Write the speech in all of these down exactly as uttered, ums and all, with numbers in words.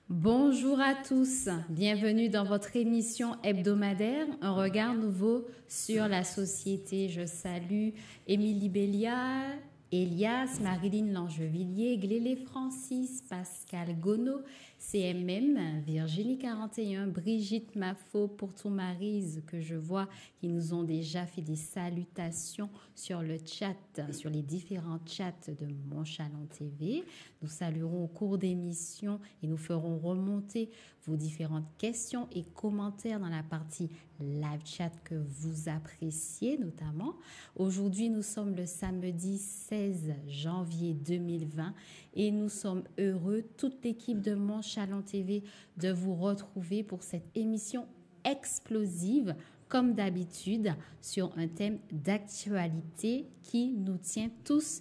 Bonjour à tous, bienvenue dans votre émission hebdomadaire, un regard nouveau sur la société. Je salue Émilie Bélia, Elias, Marilyn Langevilliers, Glélé Francis, Pascal Gonneau, C M M, Virginie quarante et un, Brigitte Mafo, Pourtour-Maryse, que je vois qui nous ont déjà fait des salutations sur le chat, sur les différents chats de Mon Chalon T V. Nous saluerons au cours d'émission et nous ferons remonter vos différentes questions et commentaires dans la partie live chat que vous appréciez notamment. Aujourd'hui, nous sommes le samedi seize janvier deux mille vingt et nous sommes heureux, toute l'équipe de Mon Chalon T V, de vous retrouver pour cette émission explosive, comme d'habitude, sur un thème d'actualité qui nous tient tous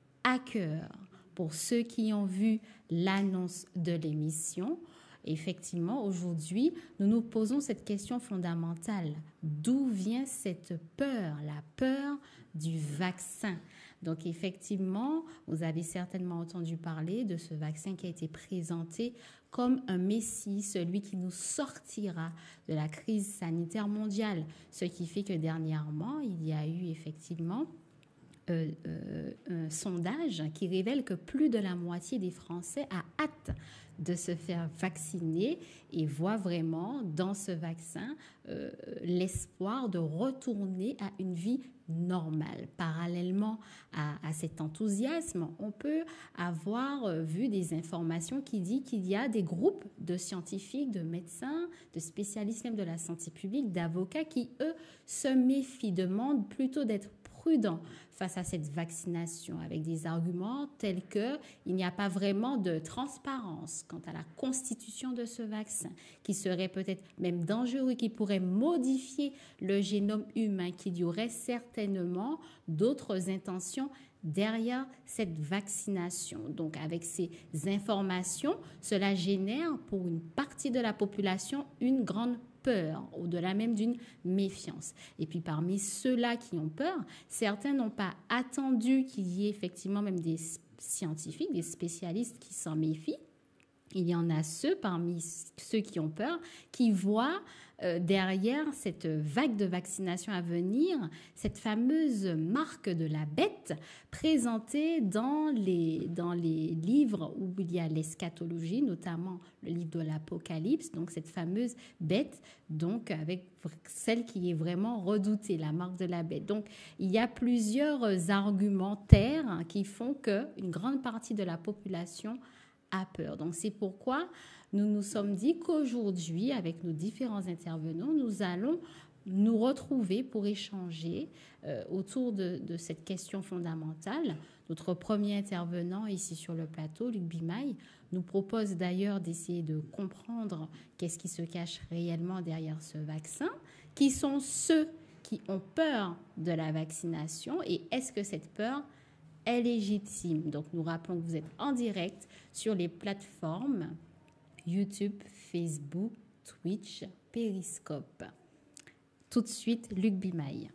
à cœur. Pour ceux qui ont vu l'annonce de l'émission, effectivement, aujourd'hui, nous nous posons cette question fondamentale. D'où vient cette peur, la peur du vaccin? Donc, effectivement, vous avez certainement entendu parler de ce vaccin qui a été présenté comme un messie, celui qui nous sortira de la crise sanitaire mondiale. Ce qui fait que dernièrement, il y a eu effectivement Euh, euh, un sondage qui révèle que plus de la moitié des Français a hâte de se faire vacciner et voit vraiment dans ce vaccin euh, l'espoir de retourner à une vie normale. Parallèlement à, à cet enthousiasme, on peut avoir vu des informations qui disent qu'il y a des groupes de scientifiques, de médecins, de spécialistes même de la santé publique, d'avocats qui, eux, se méfient, demandent plutôt d'être prudents face à cette vaccination avec des arguments tels que il n'y a pas vraiment de transparence quant à la constitution de ce vaccin, qui serait peut-être même dangereux, qui pourrait modifier le génome humain, qu'il y aurait certainement d'autres intentions derrière cette vaccination. Donc, avec ces informations, cela génère pour une partie de la population une grande peur, au-delà même d'une méfiance. Et puis parmi ceux-là qui ont peur, certains n'ont pas attendu qu'il y ait effectivement même des scientifiques, des spécialistes qui s'en méfient. Il y en a ceux parmi ceux qui ont peur, qui voient euh, derrière cette vague de vaccination à venir, cette fameuse marque de la bête présentée dans les, dans les livres où il y a l'eschatologie, notamment le livre de l'Apocalypse, donc cette fameuse bête, donc avec celle qui est vraiment redoutée, la marque de la bête. Donc il y a plusieurs argumentaires qui font qu'une grande partie de la population a peur. Donc c'est pourquoi nous nous sommes dit qu'aujourd'hui, avec nos différents intervenants, nous allons nous retrouver pour échanger euh, autour de, de cette question fondamentale. Notre premier intervenant ici sur le plateau, Luc Bimaille, nous propose d'ailleurs d'essayer de comprendre qu'est-ce qui se cache réellement derrière ce vaccin, qui sont ceux qui ont peur de la vaccination et est-ce que cette peur est légitime. Donc, nous rappelons que vous êtes en direct sur les plateformes YouTube, Facebook, Twitch, Periscope. Tout de suite, Luc Bimaille.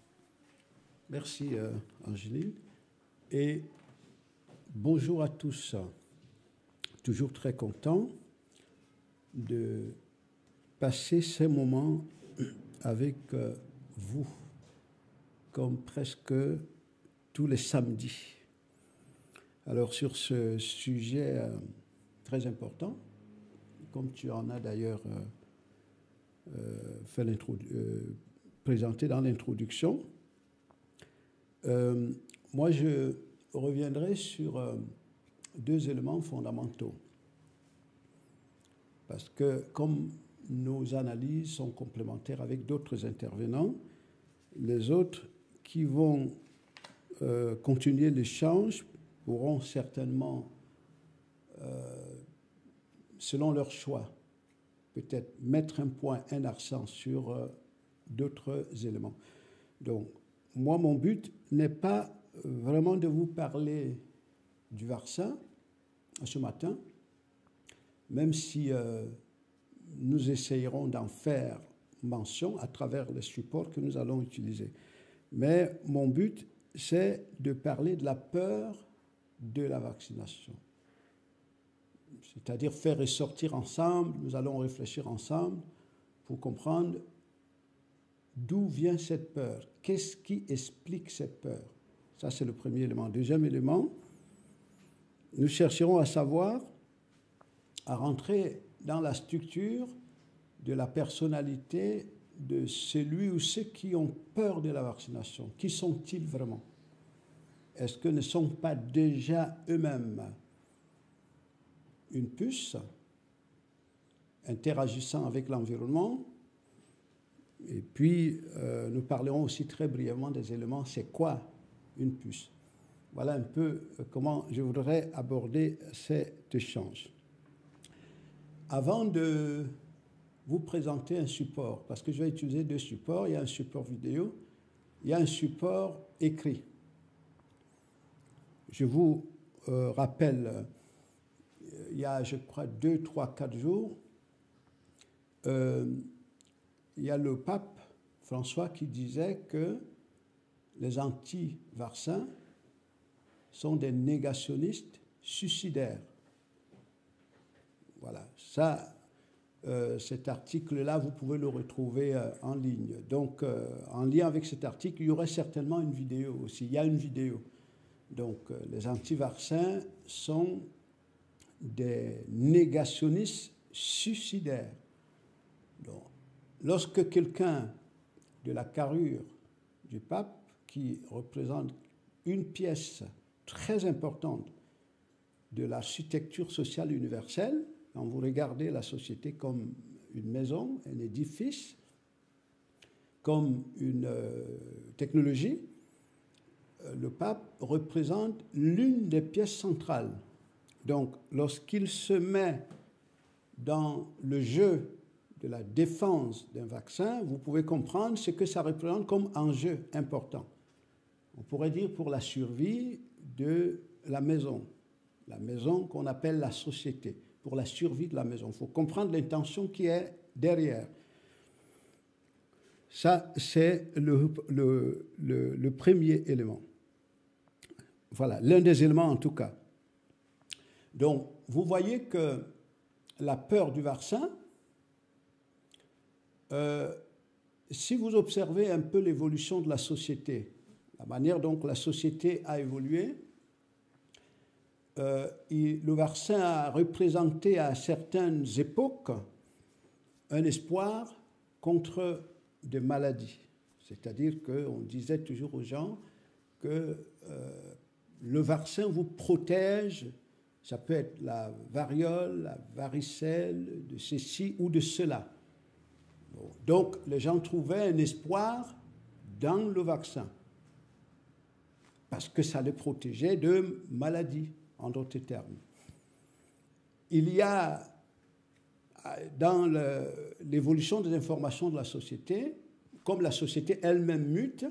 Merci, euh, Angéline. Et bonjour à tous. Toujours très content de passer ces moments avec euh, vous, comme presque tous les samedis. Alors sur ce sujet euh, très important, comme tu en as d'ailleurs euh, euh, fait euh, présenté dans l'introduction, euh, moi je reviendrai sur euh, deux éléments fondamentaux. Parce que comme nos analyses sont complémentaires avec d'autres intervenants, les autres qui vont Euh, continuer l'échange pourront certainement, euh, selon leur choix, peut-être mettre un point, un accent sur euh, d'autres éléments. Donc, moi, mon but n'est pas vraiment de vous parler du vaccin ce matin, même si euh, nous essayerons d'en faire mention à travers les supports que nous allons utiliser. Mais mon but, c'est de parler de la peur de la vaccination. c'est-à-dire faire ressortir ensemble, nous allons réfléchir ensemble pour comprendre d'où vient cette peur, qu'est-ce qui explique cette peur. Ça, c'est le premier élément. Deuxième élément, nous chercherons à savoir, à rentrer dans la structure de la personnalité de celui ou ceux qui ont peur de la vaccination. Qui sont-ils vraiment? Est-ce que ne sont pas déjà eux-mêmes une puce interagissant avec l'environnement? Et puis, euh, nous parlerons aussi très brièvement des éléments. C'est quoi une puce? Voilà un peu comment je voudrais aborder cet échange. Avant de vous présenter un support, parce que je vais utiliser deux supports, il y a un support vidéo, il y a un support écrit. Je vous euh, rappelle, il y a, je crois, deux, trois, quatre jours, euh, il y a le pape François qui disait que les anti-vaccins sont des négationnistes suicidaires. Voilà, ça, euh, cet article-là, vous pouvez le retrouver euh, en ligne. Donc, euh, en lien avec cet article, il y aurait certainement une vidéo aussi. Il y a une vidéo. Donc, euh, les anti-vaccins sont des négationnistes suicidaires. Donc, lorsque quelqu'un de la carrure du pape, qui représente une pièce très importante de l'architecture sociale universelle, quand vous regardez la société comme une maison, un édifice, comme une euh, technologie, euh, le pape représente l'une des pièces centrales. Donc, lorsqu'il se met dans le jeu de la défense d'un vaccin, vous pouvez comprendre ce que ça représente comme enjeu important. On pourrait dire pour la survie de la maison, la maison qu'on appelle la société, pour la survie de la maison. Il faut comprendre l'intention qui est derrière. Ça, c'est le, le, le, le premier élément. Voilà, l'un des éléments en tout cas. Donc, vous voyez que la peur du vaccin, euh, si vous observez un peu l'évolution de la société, la manière dont la société a évolué, euh, il, le vaccin a représenté à certaines époques un espoir contre des maladies. C'est-à-dire qu'on disait toujours aux gens que euh, le vaccin vous protège, ça peut être la variole, la varicelle, de ceci ou de cela. Bon, donc, les gens trouvaient un espoir dans le vaccin, parce que ça les protégeait de maladies, en d'autres termes. Il y a, dans le, l'évolution des informations de la société, comme la société elle-même mute,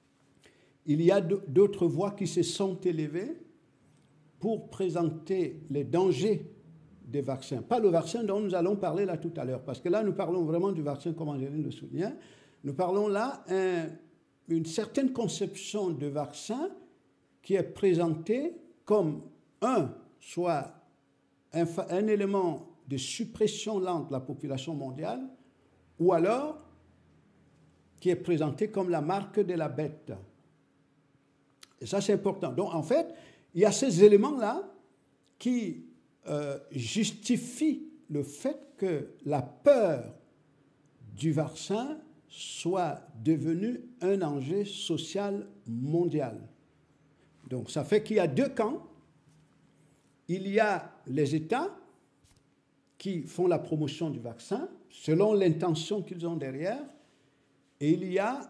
il y a d'autres voix qui se sont élevées pour présenter les dangers des vaccins. Pas le vaccin dont nous allons parler là tout à l'heure, parce que là, nous parlons vraiment du vaccin, comme Angéline le souligne. Nous parlons là un, une certaine conception de vaccin qui est présentée comme un, soit un, un élément de suppression lente de la population mondiale, ou alors qui est présenté comme la marque de la bête. Et ça, c'est important. Donc, en fait, il y a ces éléments-là qui euh, justifient le fait que la peur du vaccin soit devenue un enjeu social mondial. Donc, ça fait qu'il y a deux camps. Il y a les États qui font la promotion du vaccin selon l'intention qu'ils ont derrière, et il y a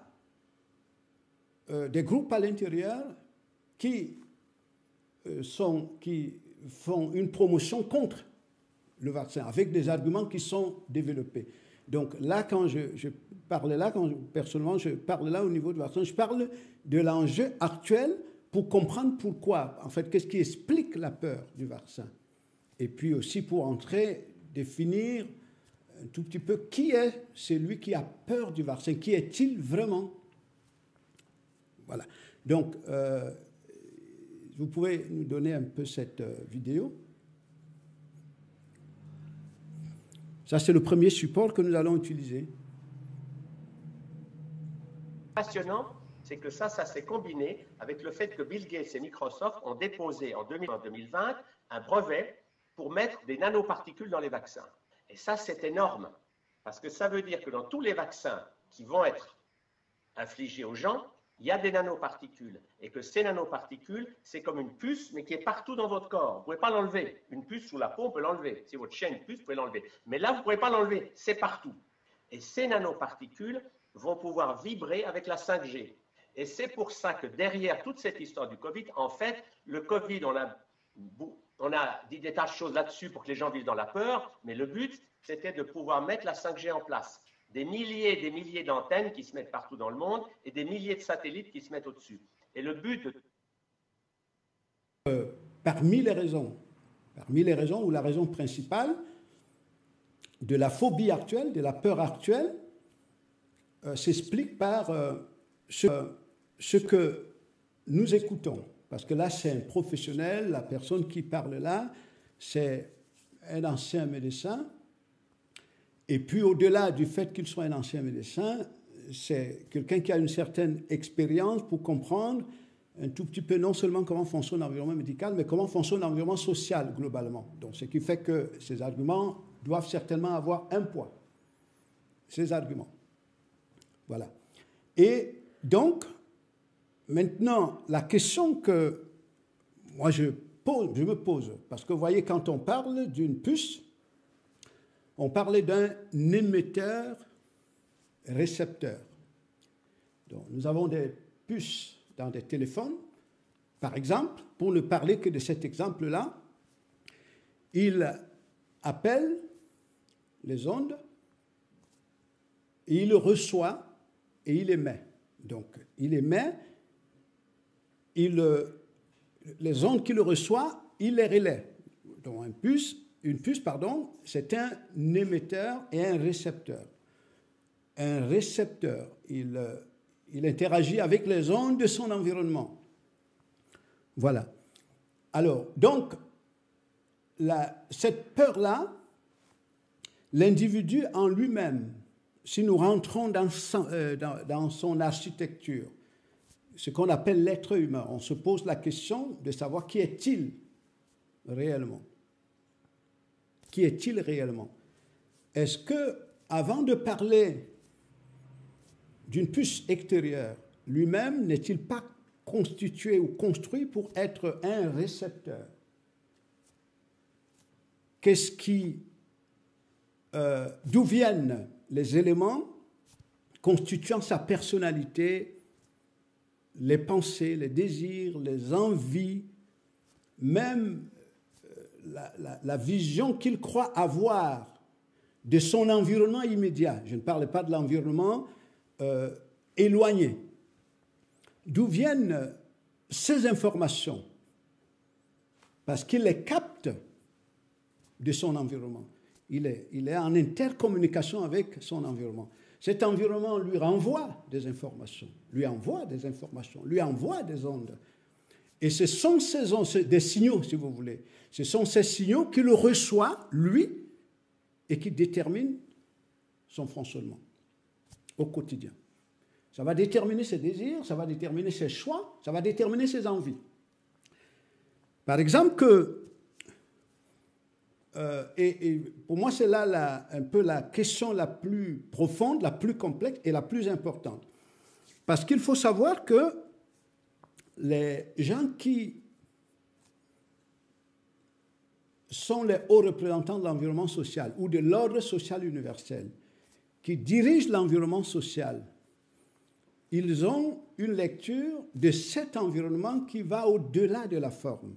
euh, des groupes à l'intérieur qui, euh, sont, qui font une promotion contre le vaccin, avec des arguments qui sont développés. Donc là, quand je, je parle là, quand je, personnellement, je parle là au niveau du vaccin, je parle de l'enjeu actuel pour comprendre pourquoi, en fait, qu'est-ce qui explique la peur du vaccin. Et puis aussi pour entrer, définir un tout petit peu qui est celui qui a peur du vaccin, qui est-il vraiment? Voilà. Donc, euh, vous pouvez nous donner un peu cette euh, vidéo. Ça, c'est le premier support que nous allons utiliser. Passionnant, c'est que ça, ça s'est combiné avec le fait que Bill Gates et Microsoft ont déposé en deux mille vingt un brevet pour mettre des nanoparticules dans les vaccins. Et ça, c'est énorme, parce que ça veut dire que dans tous les vaccins qui vont être infligés aux gens, il y a des nanoparticules, et que ces nanoparticules, c'est comme une puce, mais qui est partout dans votre corps. Vous ne pouvez pas l'enlever. Une puce sous la peau, on peut l'enlever. Si votre chien a une puce, vous pouvez l'enlever. Mais là, vous ne pouvez pas l'enlever, c'est partout. Et ces nanoparticules vont pouvoir vibrer avec la cinq G. Et c'est pour ça que derrière toute cette histoire du Covid, en fait, le Covid, on a, on a dit des tas de choses là-dessus pour que les gens vivent dans la peur, mais le but, c'était de pouvoir mettre la cinq G en place. Des milliers et des milliers d'antennes qui se mettent partout dans le monde et des milliers de satellites qui se mettent au-dessus. Et le but... De... Euh, parmi les raisons, parmi les raisons ou la raison principale de la phobie actuelle, de la peur actuelle, euh, s'explique par euh, ce, euh, ce que nous écoutons. Parce que là, c'est un professionnel, la personne qui parle là, c'est un ancien médecin. Et puis, au-delà du fait qu'il soit un ancien médecin, c'est quelqu'un qui a une certaine expérience pour comprendre un tout petit peu non seulement comment fonctionne l'environnement médical, mais comment fonctionne l'environnement social globalement. Donc, ce qui fait que ces arguments doivent certainement avoir un poids. Ces arguments. Voilà. Et donc, maintenant, la question que moi je, pose, je me pose, parce que vous voyez, quand on parle d'une puce, on parlait d'un émetteur-récepteur. Donc, nous avons des puces dans des téléphones. Par exemple, pour ne parler que de cet exemple-là, il appelle les ondes, et il reçoit et il émet. Donc, il émet, il, les ondes qu'il reçoit, il les relaie. Donc, un puce, une puce, pardon, c'est un émetteur et un récepteur. Un récepteur, il, il interagit avec les ondes de son environnement. Voilà. Alors, donc, la, cette peur-là, l'individu en lui-même, si nous rentrons dans son, euh, dans, dans son architecture, ce qu'on appelle l'être humain, on se pose la question de savoir qui est-il réellement. Qui est-il réellement? Est-ce que, avant de parler d'une puce extérieure, lui-même n'est-il pas constitué ou construit pour être un récepteur? Qu'est-ce qui, euh, d'où viennent les éléments constituant sa personnalité, les pensées, les désirs, les envies, même la, la, la vision qu'il croit avoir de son environnement immédiat. Je ne parle pas de l'environnement euh, éloigné. D'où viennent ces informations? Parce qu'il les capte de son environnement. Il est, il est en intercommunication avec son environnement. Cet environnement lui renvoie des informations, lui envoie des informations, lui envoie des ondes. Et ce sont ces ondes, des signaux, si vous voulez. Ce sont ces signaux qu'il reçoit, lui, et qui déterminent son fonctionnement au quotidien. Ça va déterminer ses désirs, ça va déterminer ses choix, ça va déterminer ses envies. Par exemple, que, euh, et, et pour moi, c'est là la, un peu la question la plus profonde, la plus complexe et la plus importante. Parce qu'il faut savoir que les gens qui sont les hauts représentants de l'environnement social ou de l'ordre social universel, qui dirigent l'environnement social, ils ont une lecture de cet environnement qui va au-delà de la forme.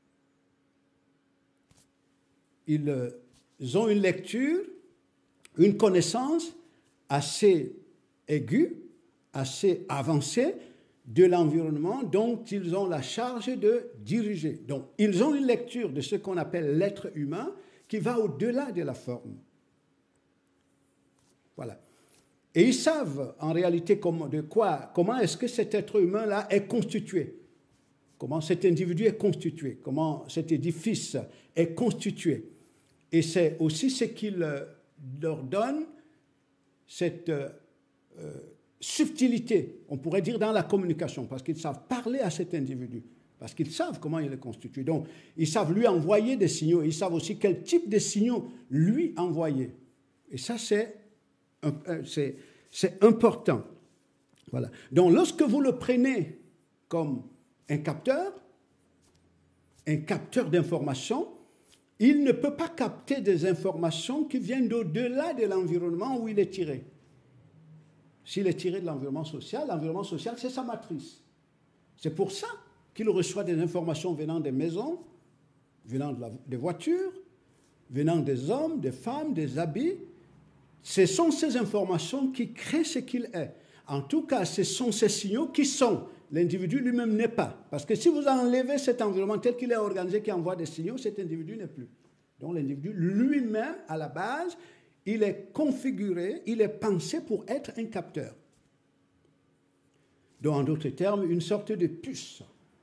Ils ont une lecture, une connaissance assez aiguë, assez avancée de l'environnement dont ils ont la charge de diriger. Donc, ils ont une lecture de ce qu'on appelle l'être humain qui va au-delà de la forme. Voilà. Et ils savent en réalité comment, de quoi, comment est-ce que cet être humain-là est constitué, comment cet individu est constitué, comment cet édifice est constitué. Et c'est aussi ce qu'ils leur donne cette euh, euh, subtilité, on pourrait dire, dans la communication, parce qu'ils savent parler à cet individu, parce qu'ils savent comment il est constitué. Donc, ils savent lui envoyer des signaux, et ils savent aussi quel type de signaux lui envoyer. Et ça, c'est, c'est, c'est important. Voilà. Donc, lorsque vous le prenez comme un capteur, un capteur d'informations, il ne peut pas capter des informations qui viennent d'au-delà de l'environnement où il est tiré. S'il est tiré de l'environnement social, l'environnement social, c'est sa matrice. C'est pour ça qu'il reçoit des informations venant des maisons, venant de la, des voitures, venant des hommes, des femmes, des habits. Ce sont ces informations qui créent ce qu'il est. En tout cas, ce sont ces signaux qui sont. L'individu lui-même n'est pas. Parce que si vous enlevez cet environnement tel qu'il est organisé, qui envoie des signaux, cet individu n'est plus. Donc l'individu lui-même, à la base, il est configuré, il est pensé pour être un capteur. Donc en d'autres termes, une sorte de puce.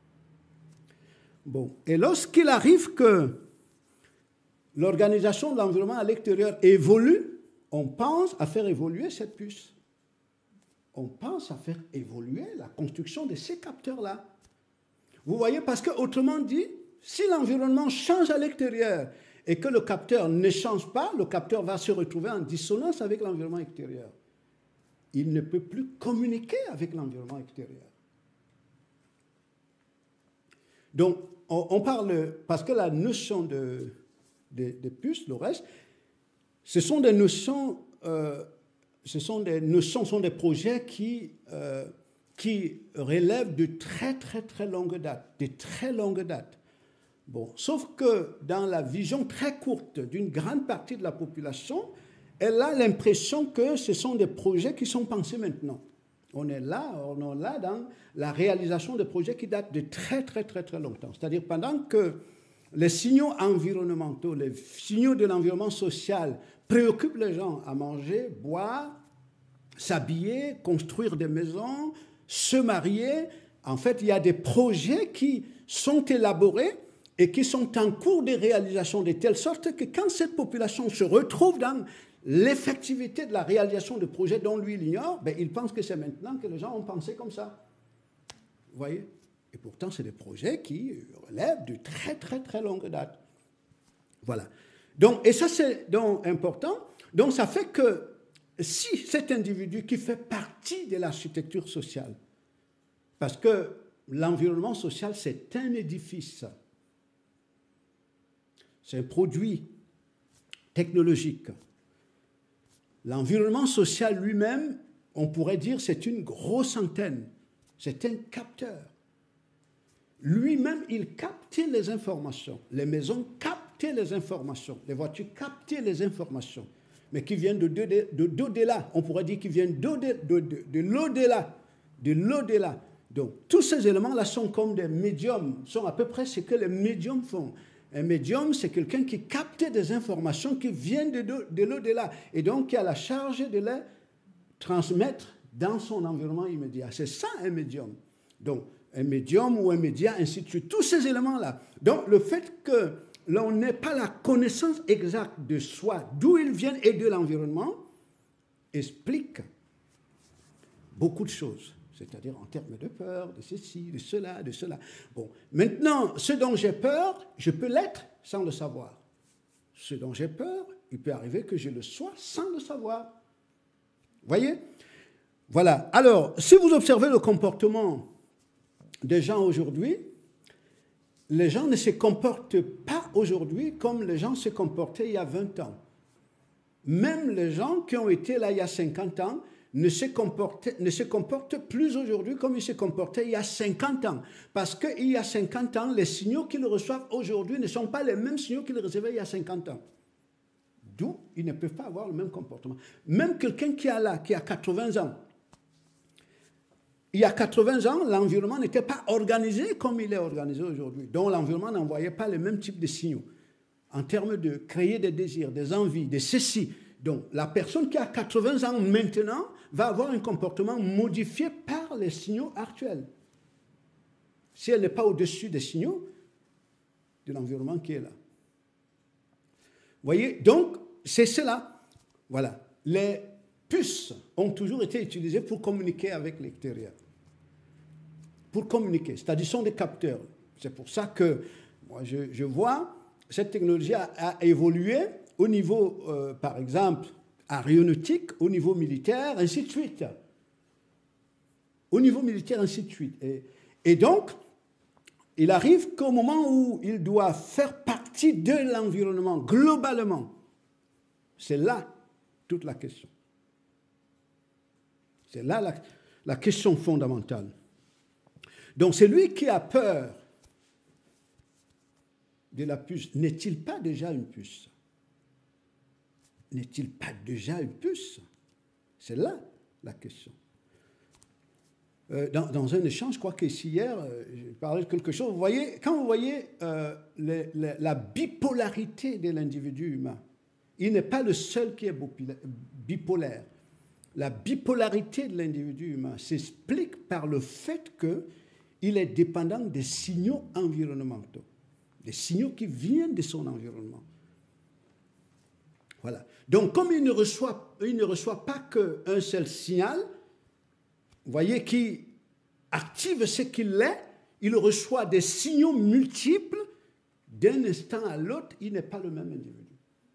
Bon. Et lorsqu'il arrive que l'organisation de l'environnement à l'extérieur évolue, on pense à faire évoluer cette puce. On pense à faire évoluer la construction de ces capteurs-là. Vous voyez, parce qu'autrement dit, si l'environnement change à l'extérieur et que le capteur ne change pas, le capteur va se retrouver en dissonance avec l'environnement extérieur. Il ne peut plus communiquer avec l'environnement extérieur. Donc, on, on parle, parce que la notion de, de, de puce, le reste, ce sont des notions... Euh, Ce sont des notions, ce sont des projets qui, euh, qui relèvent de très, très, très longue date, de très longue date. Bon, sauf que dans la vision très courte d'une grande partie de la population, elle a l'impression que ce sont des projets qui sont pensés maintenant. On est là, on est là dans la réalisation de projets qui datent de très, très, très, très longtemps. C'est-à-dire pendant que les signaux environnementaux, les signaux de l'environnement social préoccupent les gens à manger, boire, s'habiller, construire des maisons, se marier. En fait, il y a des projets qui sont élaborés et qui sont en cours de réalisation de telle sorte que quand cette population se retrouve dans l'effectivité de la réalisation de projets dont lui il ignore, ben, il pense que c'est maintenant que les gens ont pensé comme ça. Vous voyez ? Et pourtant, c'est des projets qui relèvent de très, très, très longue date. Voilà. Donc, et ça, c'est donc important. Donc, ça fait que si cet individu qui fait partie de l'architecture sociale, parce que l'environnement social, c'est un édifice, c'est un produit technologique. L'environnement social lui-même, on pourrait dire, c'est une grosse antenne, c'est un capteur. Lui-même, il captait les informations. Les maisons captaient les informations. Les voitures captaient les informations. Mais qui viennent de, de, de, d'au-delà. On pourrait dire qu'ils viennent de, de, de, de, de l'au-delà. De l'au-delà. Donc, tous ces éléments-là sont comme des médiums. Sont à peu près ce que les médiums font. Un médium, c'est quelqu'un qui capte des informations qui viennent de, de, de l'au-delà. Et donc, qui a la charge de les transmettre dans son environnement immédiat. C'est ça, un médium. Donc, un médium ou un média, ainsi de suite. Tous ces éléments-là. Donc, le fait que l'on n'ait pas la connaissance exacte de soi, d'où ils viennent et de l'environnement, explique beaucoup de choses. C'est-à-dire en termes de peur, de ceci, de cela, de cela. Bon, maintenant, ce dont j'ai peur, je peux l'être sans le savoir. Ce dont j'ai peur, il peut arriver que je le sois sans le savoir. Vous voyez ? Voilà. Alors, si vous observez le comportement des gens aujourd'hui, les gens ne se comportent pas aujourd'hui comme les gens se comportaient il y a vingt ans. Même les gens qui ont été là il y a cinquante ans ne se comportent, ne se comportent plus aujourd'hui comme ils se comportaient il y a cinquante ans. Parce qu'il y a cinquante ans, les signaux qu'ils reçoivent aujourd'hui ne sont pas les mêmes signaux qu'ils recevaient il y a cinquante ans. D'où ils ne peuvent pas avoir le même comportement. Même quelqu'un qui a là, qui a quatre-vingts ans, il y a quatre-vingts ans, l'environnement n'était pas organisé comme il est organisé aujourd'hui. Donc l'environnement n'envoyait pas le même type de signaux en termes de créer des désirs, des envies, de ceci. Donc la personne qui a quatre-vingts ans maintenant va avoir un comportement modifié par les signaux actuels. Si elle n'est pas au-dessus des signaux de l'environnement qui est là. Vous voyez, donc c'est cela. Voilà. Les puces ont toujours été utilisées pour communiquer avec l'extérieur. Pour communiquer, c'est-à-dire sont des capteurs. C'est pour ça que moi, je, je vois cette technologie a, a évolué au niveau, euh, par exemple, aéronautique, au niveau militaire, ainsi de suite. Au niveau militaire, ainsi de suite. Et, et donc, il arrive qu'au moment où il doit faire partie de l'environnement, globalement, c'est là toute la question. C'est là la, la question fondamentale. Donc, celui qui a peur de la puce, n'est-il pas déjà une puce? N'est-il pas déjà une puce? C'est là la question. Euh, dans, dans un échange, je crois qu'ici hier, euh, j'ai parlé de quelque chose. Vous voyez, quand vous voyez euh, les, les, la bipolarité de l'individu humain, il n'est pas le seul qui est bipolaire. La bipolarité de l'individu humain s'explique par le fait qu'il est dépendant des signaux environnementaux, des signaux qui viennent de son environnement. Voilà. Donc, comme il ne reçoit, il ne reçoit pas qu'un seul signal, vous voyez, qui active ce qu'il est, il reçoit des signaux multiples, d'un instant à l'autre, il n'est pas le même individu.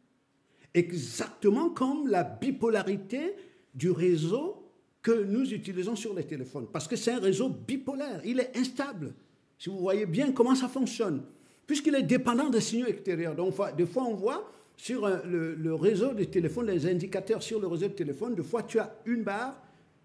Exactement comme la bipolarité du réseau que nous utilisons sur les téléphones. Parce que c'est un réseau bipolaire, il est instable. Si vous voyez bien comment ça fonctionne, puisqu'il est dépendant des signaux extérieurs. Donc, des fois, on voit sur le, le réseau de téléphone, les indicateurs sur le réseau de téléphone, des fois, tu as une barre,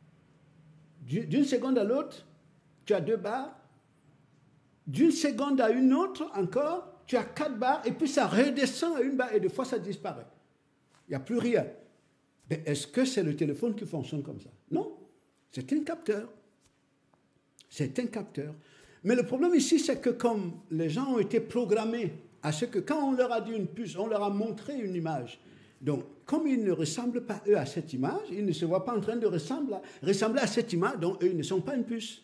d'une seconde à l'autre, tu as deux barres, d'une seconde à une autre encore, tu as quatre barres, et puis ça redescend à une barre, et des fois, ça disparaît. Il n'y a plus rien. Mais est-ce que c'est le téléphone qui fonctionne comme ça? Non, c'est un capteur. C'est un capteur. Mais le problème ici, c'est que comme les gens ont été programmés à ce que quand on leur a dit une puce, on leur a montré une image. Donc, comme ils ne ressemblent pas, eux, à cette image, ils ne se voient pas en train de ressembler, ressembler à cette image, donc eux, ils ne sont pas une puce.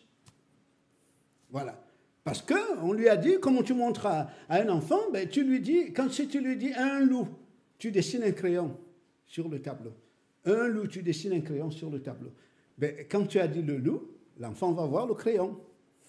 Voilà. Parce qu'on lui a dit, comment tu montres à, à un enfant, ben, tu lui dis, quand si tu lui dis un loup, tu dessines un crayon sur le tableau. Un loup, tu dessines un crayon sur le tableau. Ben, quand tu as dit le loup, l'enfant va voir le crayon.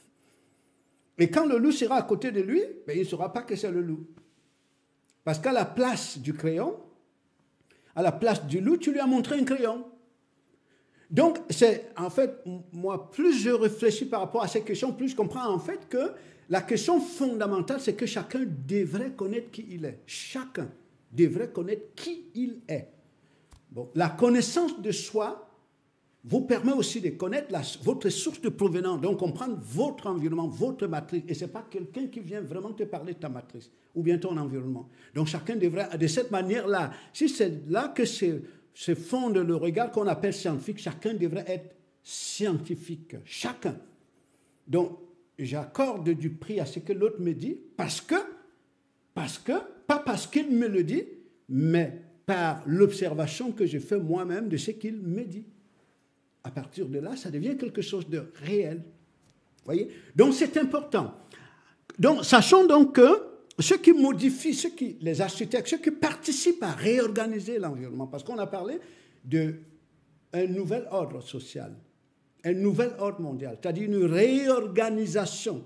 Et quand le loup sera à côté de lui, ben, il ne saura pas que c'est le loup. Parce qu'à la place du crayon, à la place du loup, tu lui as montré un crayon. Donc, c'est en fait, moi, plus je réfléchis par rapport à ces questions, plus je comprends en fait que la question fondamentale, c'est que chacun devrait connaître qui il est. Chacun devrait connaître qui il est. Bon, la connaissance de soi vous permet aussi de connaître la, votre source de provenance, donc comprendre votre environnement, votre matrice. Et ce n'est pas quelqu'un qui vient vraiment te parler de ta matrice ou bien ton environnement. Donc chacun devrait, de cette manière-là, si c'est là que se, se fonde le regard qu'on appelle scientifique, chacun devrait être scientifique. Chacun. Donc j'accorde du prix à ce que l'autre me dit parce que, parce que, pas parce qu'il me le dit, mais par l'observation que je fais moi-même de ce qu'il me dit. À partir de là, ça devient quelque chose de réel. Voyez? Donc, c'est important. Donc, sachons donc que ceux qui modifient, ceux qui, les architectes, ceux qui participent à réorganiser l'environnement, parce qu'on a parlé d'un nouvel ordre social, un nouvel ordre mondial, c'est-à-dire une réorganisation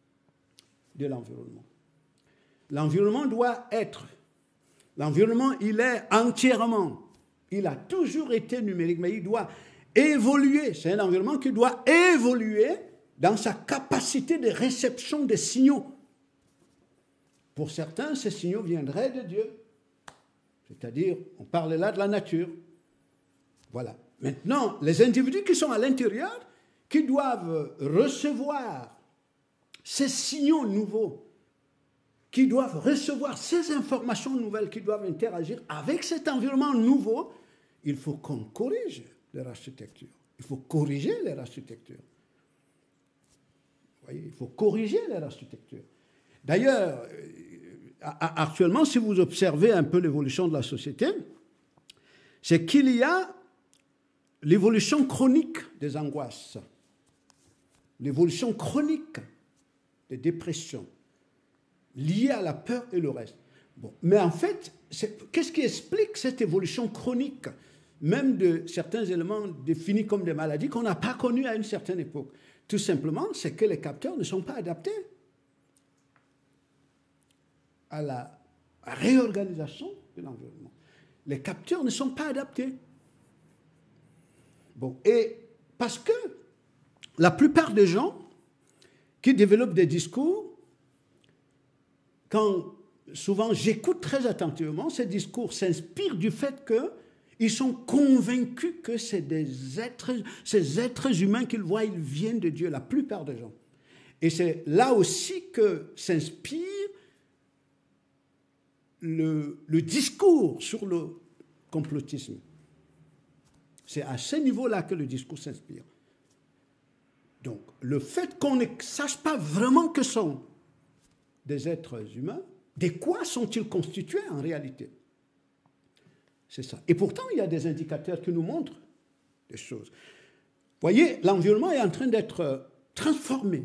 de l'environnement. L'environnement doit être, l'environnement, il est entièrement, il a toujours été numérique, mais il doit évoluer. C'est un environnement qui doit évoluer dans sa capacité de réception des signaux. Pour certains, ces signaux viendraient de Dieu. C'est-à-dire, on parle là de la nature. Voilà. Maintenant, les individus qui sont à l'intérieur, qui doivent recevoir ces signaux nouveaux, qui doivent recevoir ces informations nouvelles, qui doivent interagir avec cet environnement nouveau, il faut qu'on corrige leur architecture. Il faut corriger leur architecture. Vous voyez, il faut corriger leur architecture. D'ailleurs, actuellement, si vous observez un peu l'évolution de la société, c'est qu'il y a l'évolution chronique des angoisses, l'évolution chronique des dépressions, liées à la peur et le reste. Bon, mais en fait, qu'est-ce qui explique cette évolution chronique, même de certains éléments définis comme des maladies qu'on n'a pas connues à une certaine époque? Tout simplement, c'est que les capteurs ne sont pas adaptés à la réorganisation de l'environnement. Les capteurs ne sont pas adaptés. Bon, et parce que la plupart des gens qui développent des discours, quand souvent j'écoute très attentivement, ces discours s'inspirent du fait qu'ils sont convaincus que c'est des êtres, ces êtres humains qu'ils voient, ils viennent de Dieu, la plupart des gens. Et c'est là aussi que s'inspire le, le discours sur le complotisme. C'est à ce niveau-là que le discours s'inspire. Donc, le fait qu'on ne sache pas vraiment que sont des êtres humains, de quoi sont-ils constitués en réalité? C'est ça. Et pourtant, il y a des indicateurs qui nous montrent des choses. Vous voyez, l'environnement est en train d'être transformé,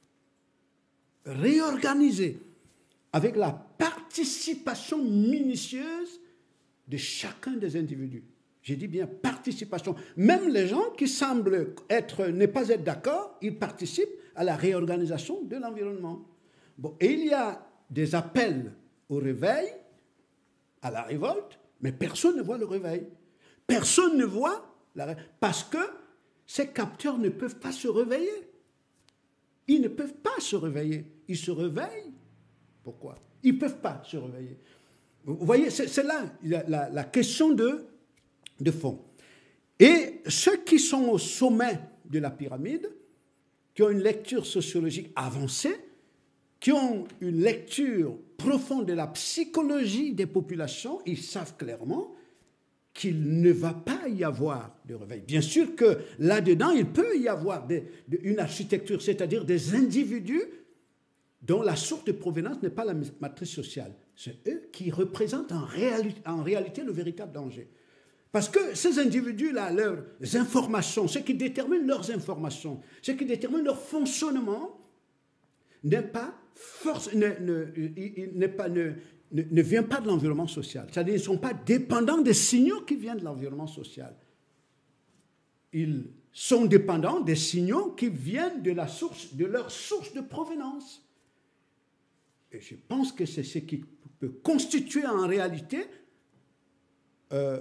réorganisé, avec la participation minutieuse de chacun des individus. J'ai dit bien participation. Même les gens qui semblent être, ne pas être d'accord, ils participent à la réorganisation de l'environnement. Bon, et il y a des appels au réveil, à la révolte, mais personne ne voit le réveil. Personne ne voit la révolte, parce que ces capteurs ne peuvent pas se réveiller. Ils ne peuvent pas se réveiller. Ils se réveillent. Pourquoi? Ils ne peuvent pas se réveiller. Vous voyez, c'est là la, la, la question de, de fond. Et ceux qui sont au sommet de la pyramide, qui ont une lecture sociologique avancée, qui ont une lecture profonde de la psychologie des populations, ils savent clairement qu'il ne va pas y avoir de réveil. Bien sûr que là-dedans, il peut y avoir des, de, une architecture, c'est-à-dire des individus dont la source de provenance n'est pas la matrice sociale. C'est eux qui représentent en, réali en réalité le véritable danger. Parce que ces individus-là, leurs informations, ce qui détermine leurs informations, ce qui détermine leur fonctionnement, n'est pas force, ne, ne, n'est pas, ne, ne, ne vient pas de l'environnement social. C'est-à-dire qu'ils ne sont pas dépendants des signaux qui viennent de l'environnement social. Ils sont dépendants des signaux qui viennent de, la source, de leur source de provenance. Et je pense que c'est ce qui peut constituer en réalité euh,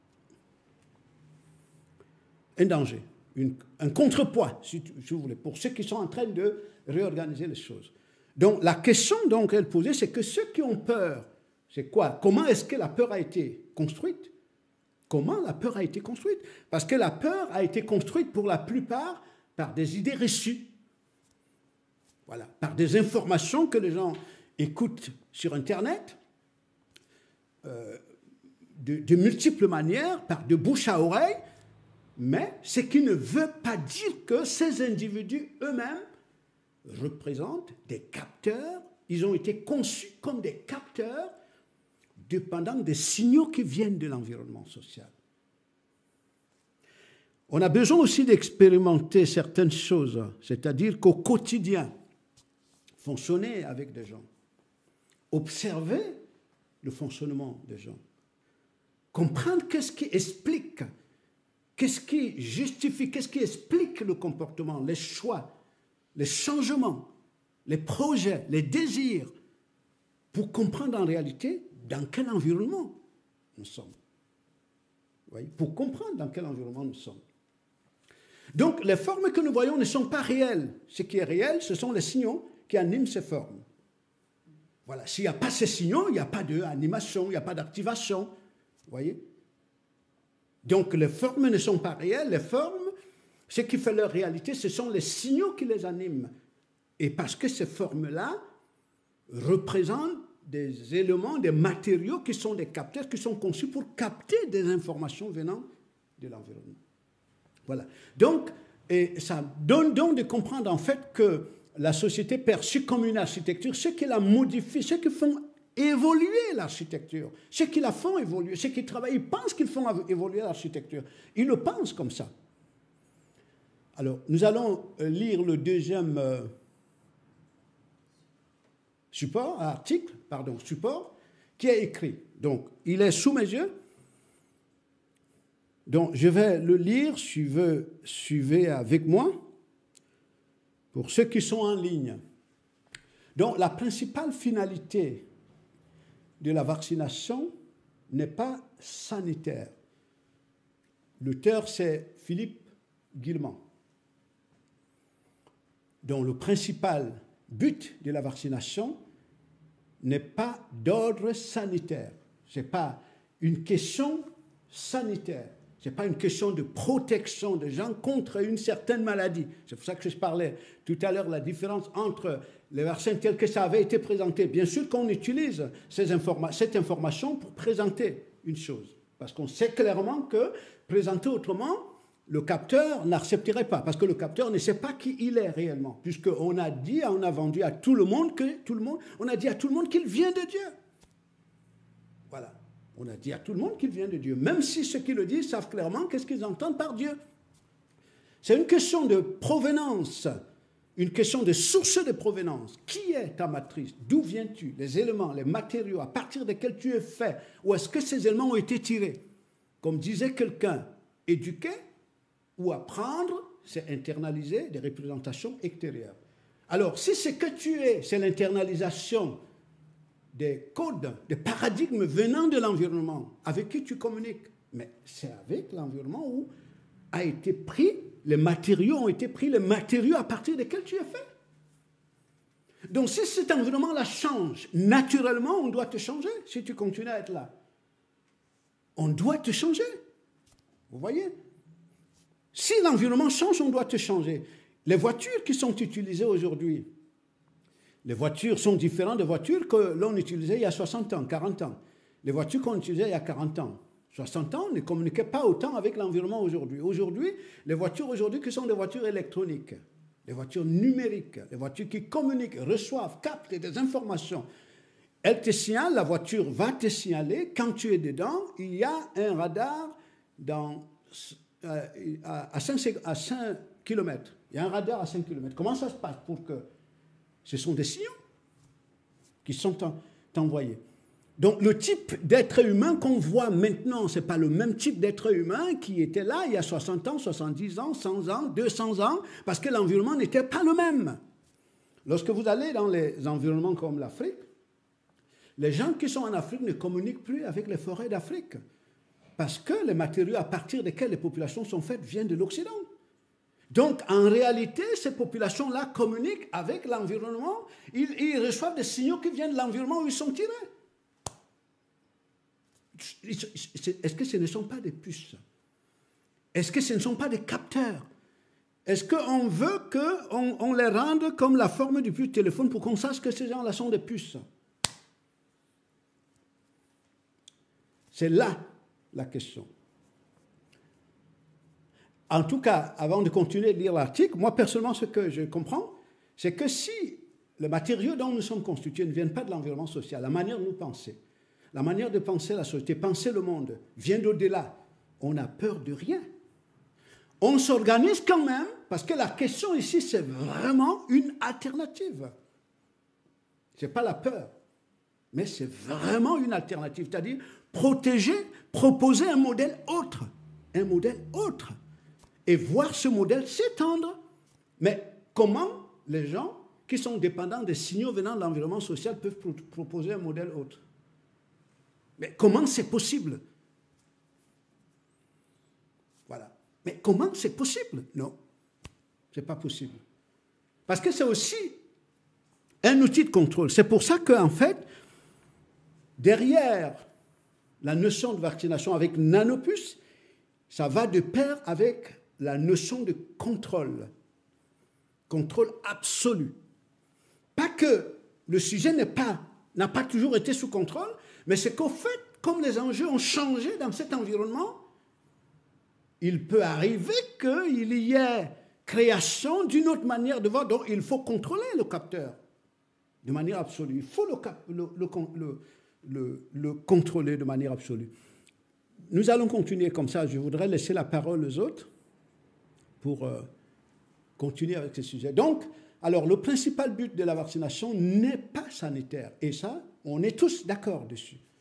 un danger, une, un contrepoids, si, tu, si vous voulez, pour ceux qui sont en train de réorganiser les choses. Donc la question donc elle posée, c'est que ceux qui ont peur, c'est quoi? Comment est-ce que la peur a été construite? Comment la peur a été construite? Parce que la peur a été construite pour la plupart par des idées reçues. Voilà, par des informations que les gens écoutent sur Internet, euh, de, de multiples manières, par de bouche à oreille, mais ce qui ne veut pas dire que ces individus eux-mêmes représentent des capteurs, ils ont été conçus comme des capteurs dépendant des signaux qui viennent de l'environnement social. On a besoin aussi d'expérimenter certaines choses, c'est-à-dire qu'au quotidien, fonctionner avec des gens, observer le fonctionnement des gens, comprendre qu'est-ce qui explique, qu'est-ce qui justifie, qu'est-ce qui explique le comportement, les choix, les changements, les projets, les désirs, pour comprendre en réalité dans quel environnement nous sommes. Vous voyez, pour comprendre dans quel environnement nous sommes. Donc, les formes que nous voyons ne sont pas réelles. Ce qui est réel, ce sont les signaux qui animent ces formes. Voilà, s'il n'y a pas ces signaux, il n'y a pas d'animation, il n'y a pas d'activation. Vous voyez? Donc, les formes ne sont pas réelles. Les formes, ce qui fait leur réalité, ce sont les signaux qui les animent. Et parce que ces formes-là représentent des éléments, des matériaux qui sont des capteurs, qui sont conçus pour capter des informations venant de l'environnement. Voilà. Donc, et ça donne donc de comprendre en fait que la société perçue comme une architecture, ceux qui la modifient, ceux qui font évoluer l'architecture, ceux qui la font évoluer, ceux qui travaillent, ils pensent qu'ils font évoluer l'architecture. Ils le pensent comme ça. Alors, nous allons lire le deuxième euh, support, article, pardon, support, qui est écrit. Donc, il est sous mes yeux. Donc, je vais le lire, suivez, suivez avec moi, pour ceux qui sont en ligne. Donc, la principale finalité de la vaccination n'est pas sanitaire. L'auteur, c'est Philippe Guillemant. Donc, le principal but de la vaccination n'est pas d'ordre sanitaire. Ce n'est pas une question sanitaire. Ce n'est pas une question de protection des gens contre une certaine maladie. C'est pour ça que je parlais tout à l'heure de la différence entre les vaccins tels que ça avait été présenté. Bien sûr qu'on utilise ces informa- cette information pour présenter une chose. Parce qu'on sait clairement que présenter autrement, le capteur n'accepterait pas. Parce que le capteur ne sait pas qui il est réellement. Puisqu'on a dit, on a vendu à tout le monde que tout le monde, on a dit à tout le monde qu'il vient de Dieu. Voilà. On a dit à tout le monde qu'il vient de Dieu, même si ceux qui le disent savent clairement qu'est-ce qu'ils entendent par Dieu. C'est une question de provenance, une question de source de provenance. Qui est ta matrice? D'où viens-tu? Les éléments, les matériaux, à partir desquels tu es fait, où est-ce que ces éléments ont été tirés? Comme disait quelqu'un, éduquer ou apprendre, c'est internaliser des représentations extérieures. Alors, si ce que tu es, c'est l'internalisation des codes, des paradigmes venant de l'environnement avec qui tu communiques, mais c'est avec l'environnement où a été pris, les matériaux ont été pris, les matériaux à partir desquels tu es fait. Donc si cet environnement-là change, naturellement, on doit te changer si tu continues à être là. On doit te changer. Vous voyez? Si l'environnement change, on doit te changer. Les voitures qui sont utilisées aujourd'hui, les voitures sont différentes des voitures que l'on utilisait il y a soixante ans, quarante ans. Les voitures qu'on utilisait il y a quarante ans, soixante ans, ne communiquaient pas autant avec l'environnement aujourd'hui. Aujourd'hui, les voitures aujourd'hui qui sont des voitures électroniques, les voitures numériques, les voitures qui communiquent, reçoivent, captent des informations. Elles te signalent, la voiture va te signaler, quand tu es dedans, il y a un radar dans, euh, à cinq kilomètres. Il y a un radar à cinq kilomètres. Comment ça se passe pour que... Ce sont des signaux qui sont en, envoyés. Donc, le type d'être humain qu'on voit maintenant, ce n'est pas le même type d'être humain qui était là il y a soixante ans, soixante-dix ans, cent ans, deux cents ans, parce que l'environnement n'était pas le même. Lorsque vous allez dans les environnements comme l'Afrique, les gens qui sont en Afrique ne communiquent plus avec les forêts d'Afrique, parce que les matériaux à partir desquels les populations sont faites viennent de l'Occident. Donc, en réalité, ces populations-là communiquent avec l'environnement. Ils, ils reçoivent des signaux qui viennent de l'environnement où ils sont tirés. Est-ce que ce ne sont pas des puces? Est-ce que ce ne sont pas des capteurs? Est-ce qu'on veut qu'on on les rende comme la forme du puce de téléphone pour qu'on sache que ces gens-là sont des puces? C'est là la question. En tout cas, avant de continuer de lire l'article, moi personnellement, ce que je comprends, c'est que si les matériaux dont nous sommes constitués ne viennent pas de l'environnement social, la manière de nous penser, la manière de penser la société, penser le monde, vient d'au-delà, on n'a peur de rien. On s'organise quand même, parce que la question ici, c'est vraiment une alternative. Ce n'est pas la peur, mais c'est vraiment une alternative, c'est-à-dire protéger, proposer un modèle autre, un modèle autre. Et voir ce modèle s'étendre. Mais comment les gens qui sont dépendants des signaux venant de l'environnement social peuvent pro- proposer un modèle autre? Mais comment c'est possible? Voilà. Mais comment c'est possible? Non, ce n'est pas possible. Parce que c'est aussi un outil de contrôle. C'est pour ça qu'en fait, derrière la notion de vaccination avec nanopuce, ça va de pair avec la notion de contrôle, contrôle absolu. Pas que le sujet n'est pas, n'a pas toujours été sous contrôle, mais c'est qu'au fait, comme les enjeux ont changé dans cet environnement, il peut arriver qu'il y ait création d'une autre manière de voir, donc il faut contrôler le capteur de manière absolue. Il faut le, cap, le, le, le, le, le contrôler de manière absolue. Nous allons continuer comme ça. Je voudrais laisser la parole aux autres pour euh, continuer avec ce sujet. Donc, alors, le principal but de la vaccination n'est pas sanitaire. Et ça, on est tous d'accord dessus.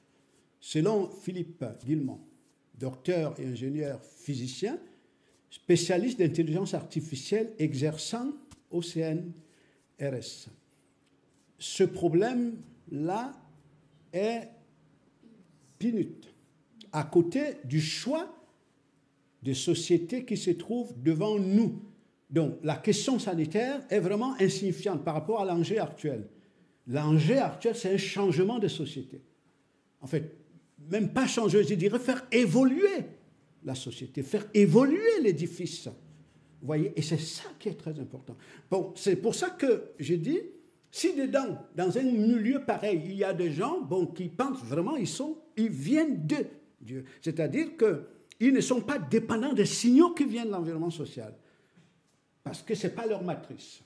Selon Philippe Guillemont, docteur et ingénieur physicien, spécialiste d'intelligence artificielle exerçant au C N R S, ce problème-là est pinute à côté du choix de société qui se trouve devant nous. Donc, la question sanitaire est vraiment insignifiante par rapport à l'enjeu actuel. L'enjeu actuel, c'est un changement de société. En fait, même pas changer, je dirais faire évoluer la société, faire évoluer l'édifice. Vous voyez, et c'est ça qui est très important. Bon, c'est pour ça que j'ai dit, si dedans, dans un milieu pareil, il y a des gens bon, qui pensent vraiment, ils, sont, ils viennent de Dieu. C'est-à-dire qu'ils ne sont pas dépendants des signaux qui viennent de l'environnement social. Parce que ce n'est pas leur matrice.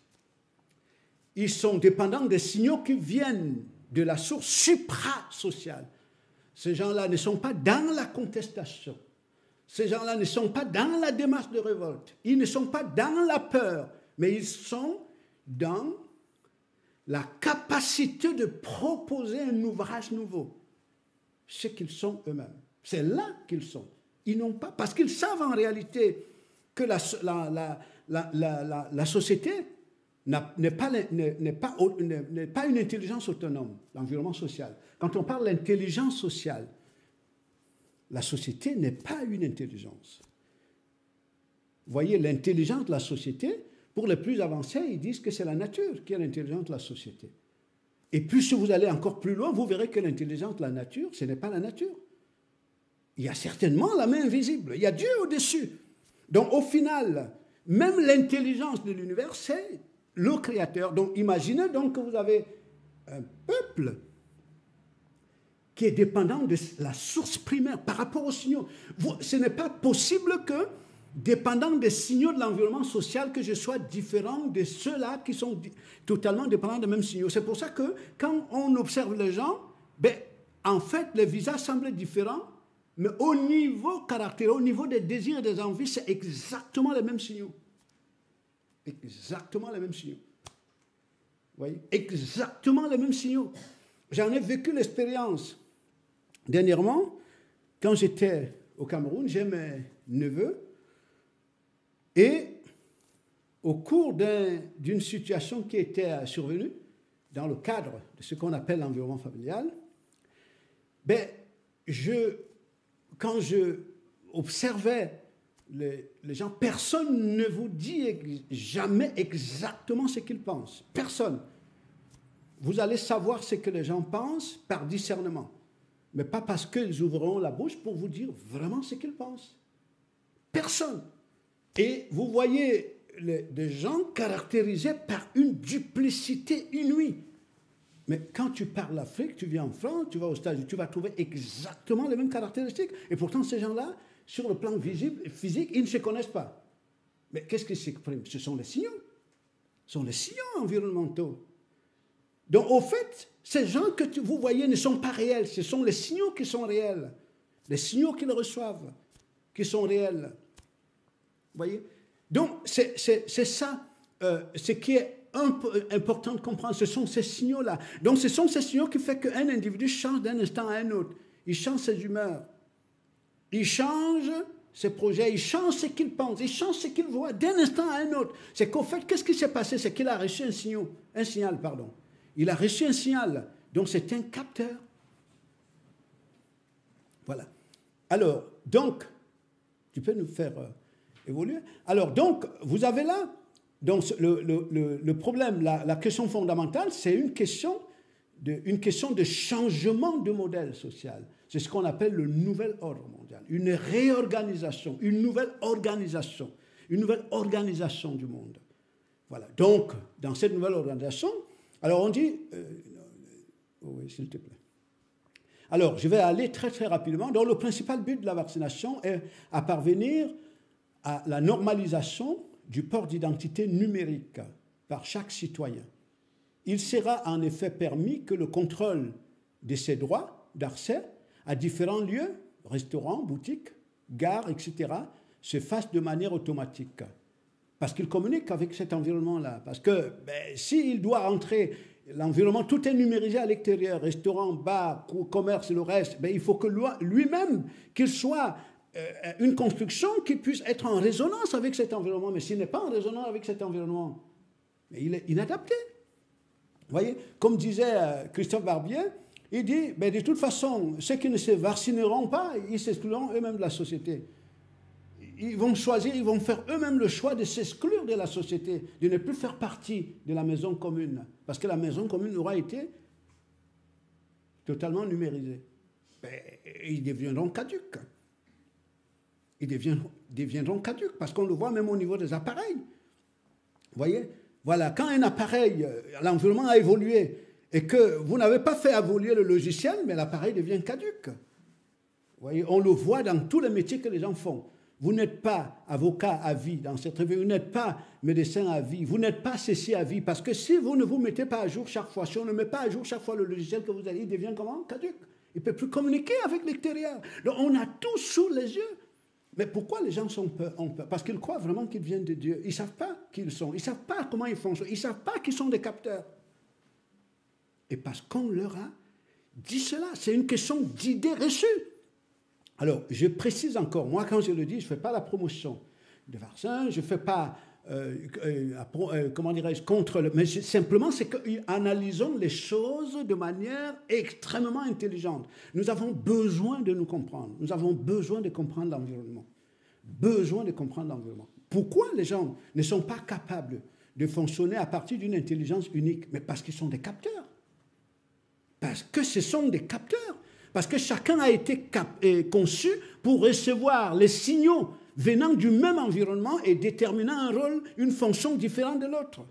Ils sont dépendants des signaux qui viennent de la source supra-sociale. Ces gens-là ne sont pas dans la contestation. Ces gens-là ne sont pas dans la démarche de révolte. Ils ne sont pas dans la peur, mais ils sont dans la capacité de proposer un ouvrage nouveau. Ce qu'ils sont eux-mêmes. C'est là qu'ils sont. Ils n'ont pas, parce qu'ils savent en réalité que la, la, la, la, la, la, la société n'est pas, n'est pas, n'est pas une intelligence autonome, l'environnement social. Quand on parle d'intelligence sociale, la société n'est pas une intelligence. Vous voyez, l'intelligence de la société, pour les plus avancés, ils disent que c'est la nature qui est l'intelligence de la société. Et puis, si vous allez encore plus loin, vous verrez que l'intelligence de la nature, ce n'est pas la nature. Il y a certainement la main invisible. Il y a Dieu au-dessus. Donc, au final, même l'intelligence de l'univers, c'est le Créateur. Donc, imaginez donc que vous avez un peuple qui est dépendant de la source primaire par rapport aux signaux. Vous, ce n'est pas possible que, dépendant des signaux de l'environnement social, que je sois différent de ceux-là qui sont totalement dépendants des mêmes signaux. C'est pour ça que, quand on observe les gens, ben, en fait, les visages semblent différents, mais au niveau caractère, au niveau des désirs et des envies, c'est exactement les mêmes signaux. Exactement les mêmes signaux. Vous voyez? Exactement les mêmes signaux. J'en ai vécu l'expérience. Dernièrement, quand j'étais au Cameroun, j'ai mes neveux, et au cours d'une situation qui était survenue, dans le cadre de ce qu'on appelle l'environnement familial, ben, je, quand je observais les, les gens, personne ne vous dit jamais exactement ce qu'ils pensent. Personne. Vous allez savoir ce que les gens pensent par discernement, mais pas parce qu'ils ouvriront la bouche pour vous dire vraiment ce qu'ils pensent. Personne. Et vous voyez les, des gens caractérisés par une duplicité inouïe. Mais quand tu parles l'Afrique, tu viens en France, tu vas aux États-Unis, tu vas trouver exactement les mêmes caractéristiques. Et pourtant, ces gens-là, sur le plan visible et physique, ils ne se connaissent pas. Mais qu'est-ce qui s'exprime? Ce sont les signaux. Ce sont les signaux environnementaux. Donc, au fait, ces gens que tu, vous voyez ne sont pas réels. Ce sont les signaux qui sont réels. Les signaux qu'ils reçoivent qui sont réels. Vous voyez? Donc, c'est ça euh, ce qui est un peu important de comprendre. Ce sont ces signaux-là. Donc, ce sont ces signaux qui font qu'un individu change d'un instant à un autre. Il change ses humeurs. Il change ses projets. Il change ce qu'il pense. Il change ce qu'il voit d'un instant à un autre. C'est qu'au fait, qu'est-ce qui s'est passé? C'est qu'il a reçu un signal. Un signal, pardon. Il a reçu un signal. Donc, c'est un capteur. Voilà. Alors, donc, tu peux nous faire euh, évoluer. Alors, donc, vous avez là, donc, le, le, le, le problème, la, la question fondamentale, c'est une question de, une question de changement de modèle social. C'est ce qu'on appelle le nouvel ordre mondial. Une réorganisation, une nouvelle organisation, une nouvelle organisation du monde. Voilà. Donc, dans cette nouvelle organisation, alors on dit... Euh, oui, s'il te plaît. Alors, je vais aller très, très rapidement. Donc, le principal but de la vaccination est à parvenir à la normalisation du port d'identité numérique par chaque citoyen. Il sera en effet permis que le contrôle de ses droits d'accès à différents lieux, restaurants, boutiques, gares, et cetera, se fasse de manière automatique. Parce qu'il communique avec cet environnement-là. Parce que ben, s'il doit entrer l'environnement, tout est numérisé à l'extérieur, restaurant, bar, commerce, le reste. Ben, il faut que lui-même, qu'il soit euh, une construction qui puisse être en résonance avec cet environnement. Mais s'il n'est pas en résonance avec cet environnement, mais il est inadapté. Vous voyez, comme disait euh, Christophe Barbier, il dit, ben, de toute façon, ceux qui ne se vaccineront pas, ils s'excluront eux-mêmes de la société. Ils vont choisir, ils vont faire eux-mêmes le choix de s'exclure de la société, de ne plus faire partie de la maison commune. Parce que la maison commune aura été totalement numérisée. Ben, ils deviendront caducs. Ils deviendront, deviendront caducs, parce qu'on le voit même au niveau des appareils. Vous voyez? Voilà, quand un appareil, l'environnement a évolué, et que vous n'avez pas fait évoluer le logiciel, mais l'appareil devient caduc. Vous voyez, on le voit dans tous les métiers que les gens font. Vous n'êtes pas avocat à vie dans cette revue, vous n'êtes pas médecin à vie, vous n'êtes pas ceci à vie, parce que si vous ne vous mettez pas à jour chaque fois, si on ne met pas à jour chaque fois le logiciel que vous avez, il devient comment? Caduc. Il ne peut plus communiquer avec l'extérieur. Donc on a tout sous les yeux. Mais pourquoi les gens sont peur, ont peur? Parce qu'ils croient vraiment qu'ils viennent de Dieu. Ils ne savent pas qui ils sont, ils ne savent pas comment ils fonctionnent, ils ne savent pas qu'ils sont des capteurs. Et parce qu'on leur a dit cela, c'est une question d'idées reçues. Alors, je précise encore, moi quand je le dis, je ne fais pas la promotion de vaccin, je ne fais pas, euh, euh, euh, comment dirais-je, contre le... Mais je, simplement, c'est qu'analysons les choses de manière extrêmement intelligente. Nous avons besoin de nous comprendre. Nous avons besoin de comprendre l'environnement. Besoin de comprendre l'environnement. Pourquoi les gens ne sont pas capables de fonctionner à partir d'une intelligence unique? Mais parce qu'ils sont des capteurs. Parce que ce sont des capteurs. Parce que chacun a été cap conçu pour recevoir les signaux venant du même environnement et déterminant un rôle, une fonction différente de l'autre.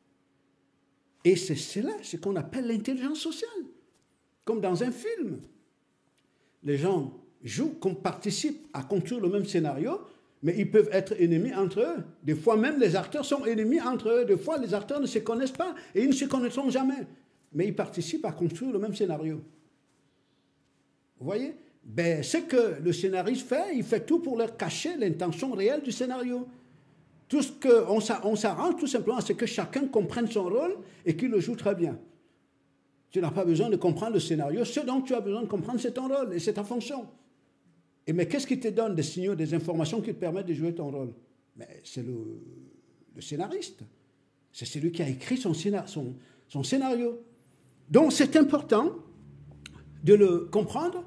Et c'est cela, ce qu'on appelle l'intelligence sociale. Comme dans un film. Les gens jouent, participent à construire le même scénario, mais ils peuvent être ennemis entre eux. Des fois même, les acteurs sont ennemis entre eux. Des fois, les acteurs ne se connaissent pas et ils ne se connaîtront jamais. Mais ils participent à construire le même scénario. Vous voyez? Ben, ce que le scénariste fait, il fait tout pour leur cacher l'intention réelle du scénario. Tout ce que on s'arrange tout simplement à ce que chacun comprenne son rôle et qu'il le joue très bien. Tu n'as pas besoin de comprendre le scénario. Ce dont tu as besoin de comprendre, c'est ton rôle et c'est ta fonction. Et mais qu'est-ce qui te donne des signaux, des informations qui te permettent de jouer ton rôle? Mais c'est le, le scénariste. C'est celui qui a écrit son, son, son scénario. Donc c'est important de le comprendre,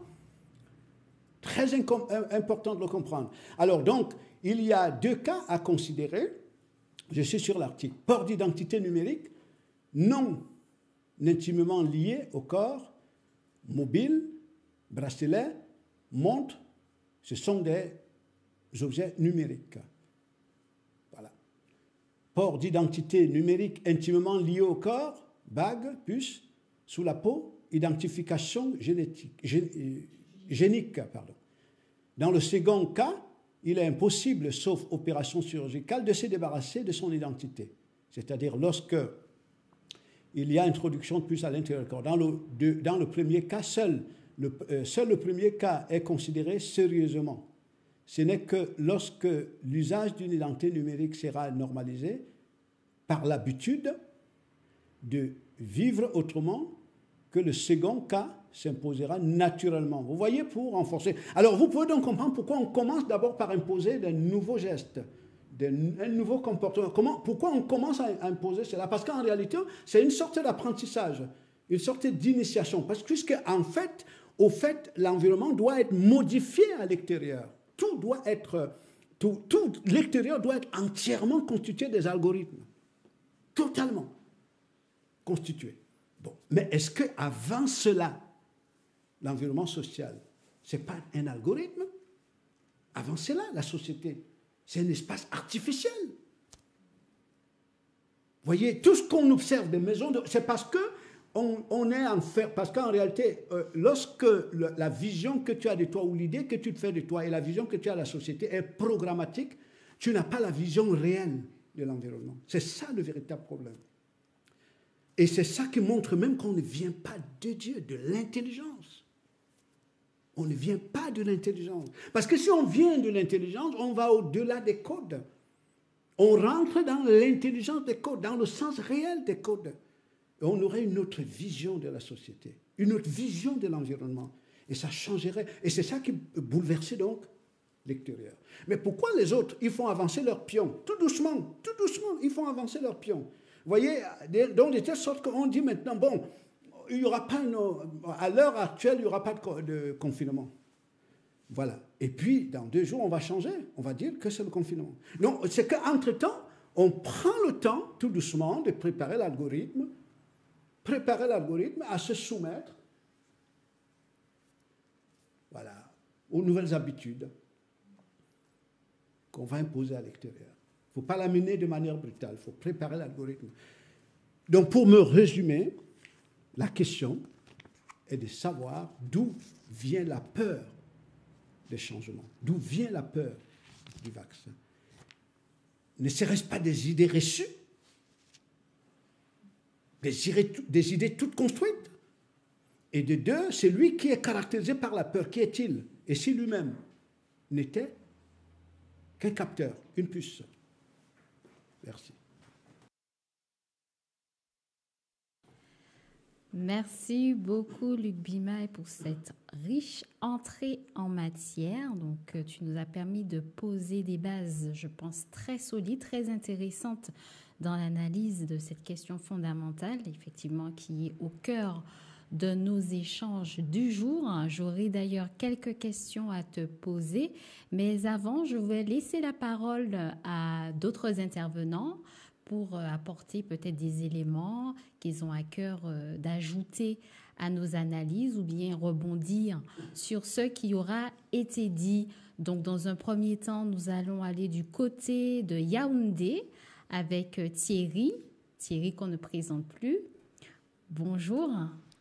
très important de le comprendre. Alors donc, il y a deux cas à considérer. Je suis sur l'article. Port d'identité numérique non intimement lié au corps, mobile, bracelet, montre, ce sont des objets numériques. Voilà. Port d'identité numérique intimement lié au corps, bague, puce, sous la peau, identification génétique, gé, génique. Pardon. Dans le second cas, il est impossible, sauf opération chirurgicale, de se débarrasser de son identité. C'est-à-dire lorsque il y a introduction de puce à l'intérieur du corps. Dans le, de, dans le premier cas, seul le, euh, seul le premier cas est considéré sérieusement. Ce n'est que lorsque l'usage d'une identité numérique sera normalisé par l'habitude de vivre autrement que le second cas s'imposera naturellement. Vous voyez, pour renforcer. Alors, vous pouvez donc comprendre pourquoi on commence d'abord par imposer de nouveaux gestes, de, un nouveau comportement. Comment, pourquoi on commence à imposer cela? Parce qu'en réalité, c'est une sorte d'apprentissage, une sorte d'initiation. Parce que, en fait, au fait, l'environnement doit être modifié à l'extérieur. Tout doit être, tout, tout l'extérieur doit être entièrement constitué des algorithmes. Totalement constitué. Bon. Mais est-ce qu'avant cela, l'environnement social, ce n'est pas un algorithme? Avant cela, la société, c'est un espace artificiel. Vous voyez, tout ce qu'on observe des maisons, de, c'est parce que on, on est en fait, parce qu'en réalité, euh, lorsque le, la vision que tu as de toi ou l'idée que tu te fais de toi et la vision que tu as de la société est programmatique, tu n'as pas la vision réelle de l'environnement. C'est ça le véritable problème. Et c'est ça qui montre même qu'on ne vient pas de Dieu, de l'intelligence. On ne vient pas de l'intelligence. Parce que si on vient de l'intelligence, on va au-delà des codes. On rentre dans l'intelligence des codes, dans le sens réel des codes. on aurait une autre vision de la société, une autre vision de l'environnement. Et ça changerait. Et c'est ça qui bouleversait donc l'extérieur. Mais pourquoi les autres, ils font avancer leurs pions? Tout doucement, tout doucement, ils font avancer leurs pions. Vous voyez, donc de telle sorte qu'on dit maintenant, bon, il y aura pas, à l'heure actuelle, il n'y aura pas de, de confinement. Voilà. Et puis, dans deux jours, on va changer. On va dire que c'est le confinement. Non, c'est qu'entre-temps, on prend le temps, tout doucement, de préparer l'algorithme, préparer l'algorithme à se soumettre, voilà, aux nouvelles habitudes qu'on va imposer à l'extérieur. Il ne faut pas l'amener de manière brutale, il faut préparer l'algorithme. Donc, pour me résumer, la question est de savoir d'où vient la peur des changements, d'où vient la peur du vaccin. Ne serait-ce pas des idées reçues, des idées, des idées toutes construites? Et de deux, c'est lui qui est caractérisé par la peur. Qui est-il? Et si lui-même n'était qu'un capteur, une puce? Merci. Merci beaucoup, Luc Bimaille, pour cette riche entrée en matière. Donc, tu nous as permis de poser des bases, je pense, très solides, très intéressantes dans l'analyse de cette question fondamentale, effectivement, qui est au cœur de nos échanges du jour. J'aurai d'ailleurs quelques questions à te poser, mais avant, je vais laisser la parole à d'autres intervenants pour apporter peut-être des éléments qu'ils ont à cœur d'ajouter à nos analyses ou bien rebondir sur ce qui aura été dit. Donc, dans un premier temps, nous allons aller du côté de Yaoundé avec Thierry. Thierry qu'on ne présente plus. Bonjour.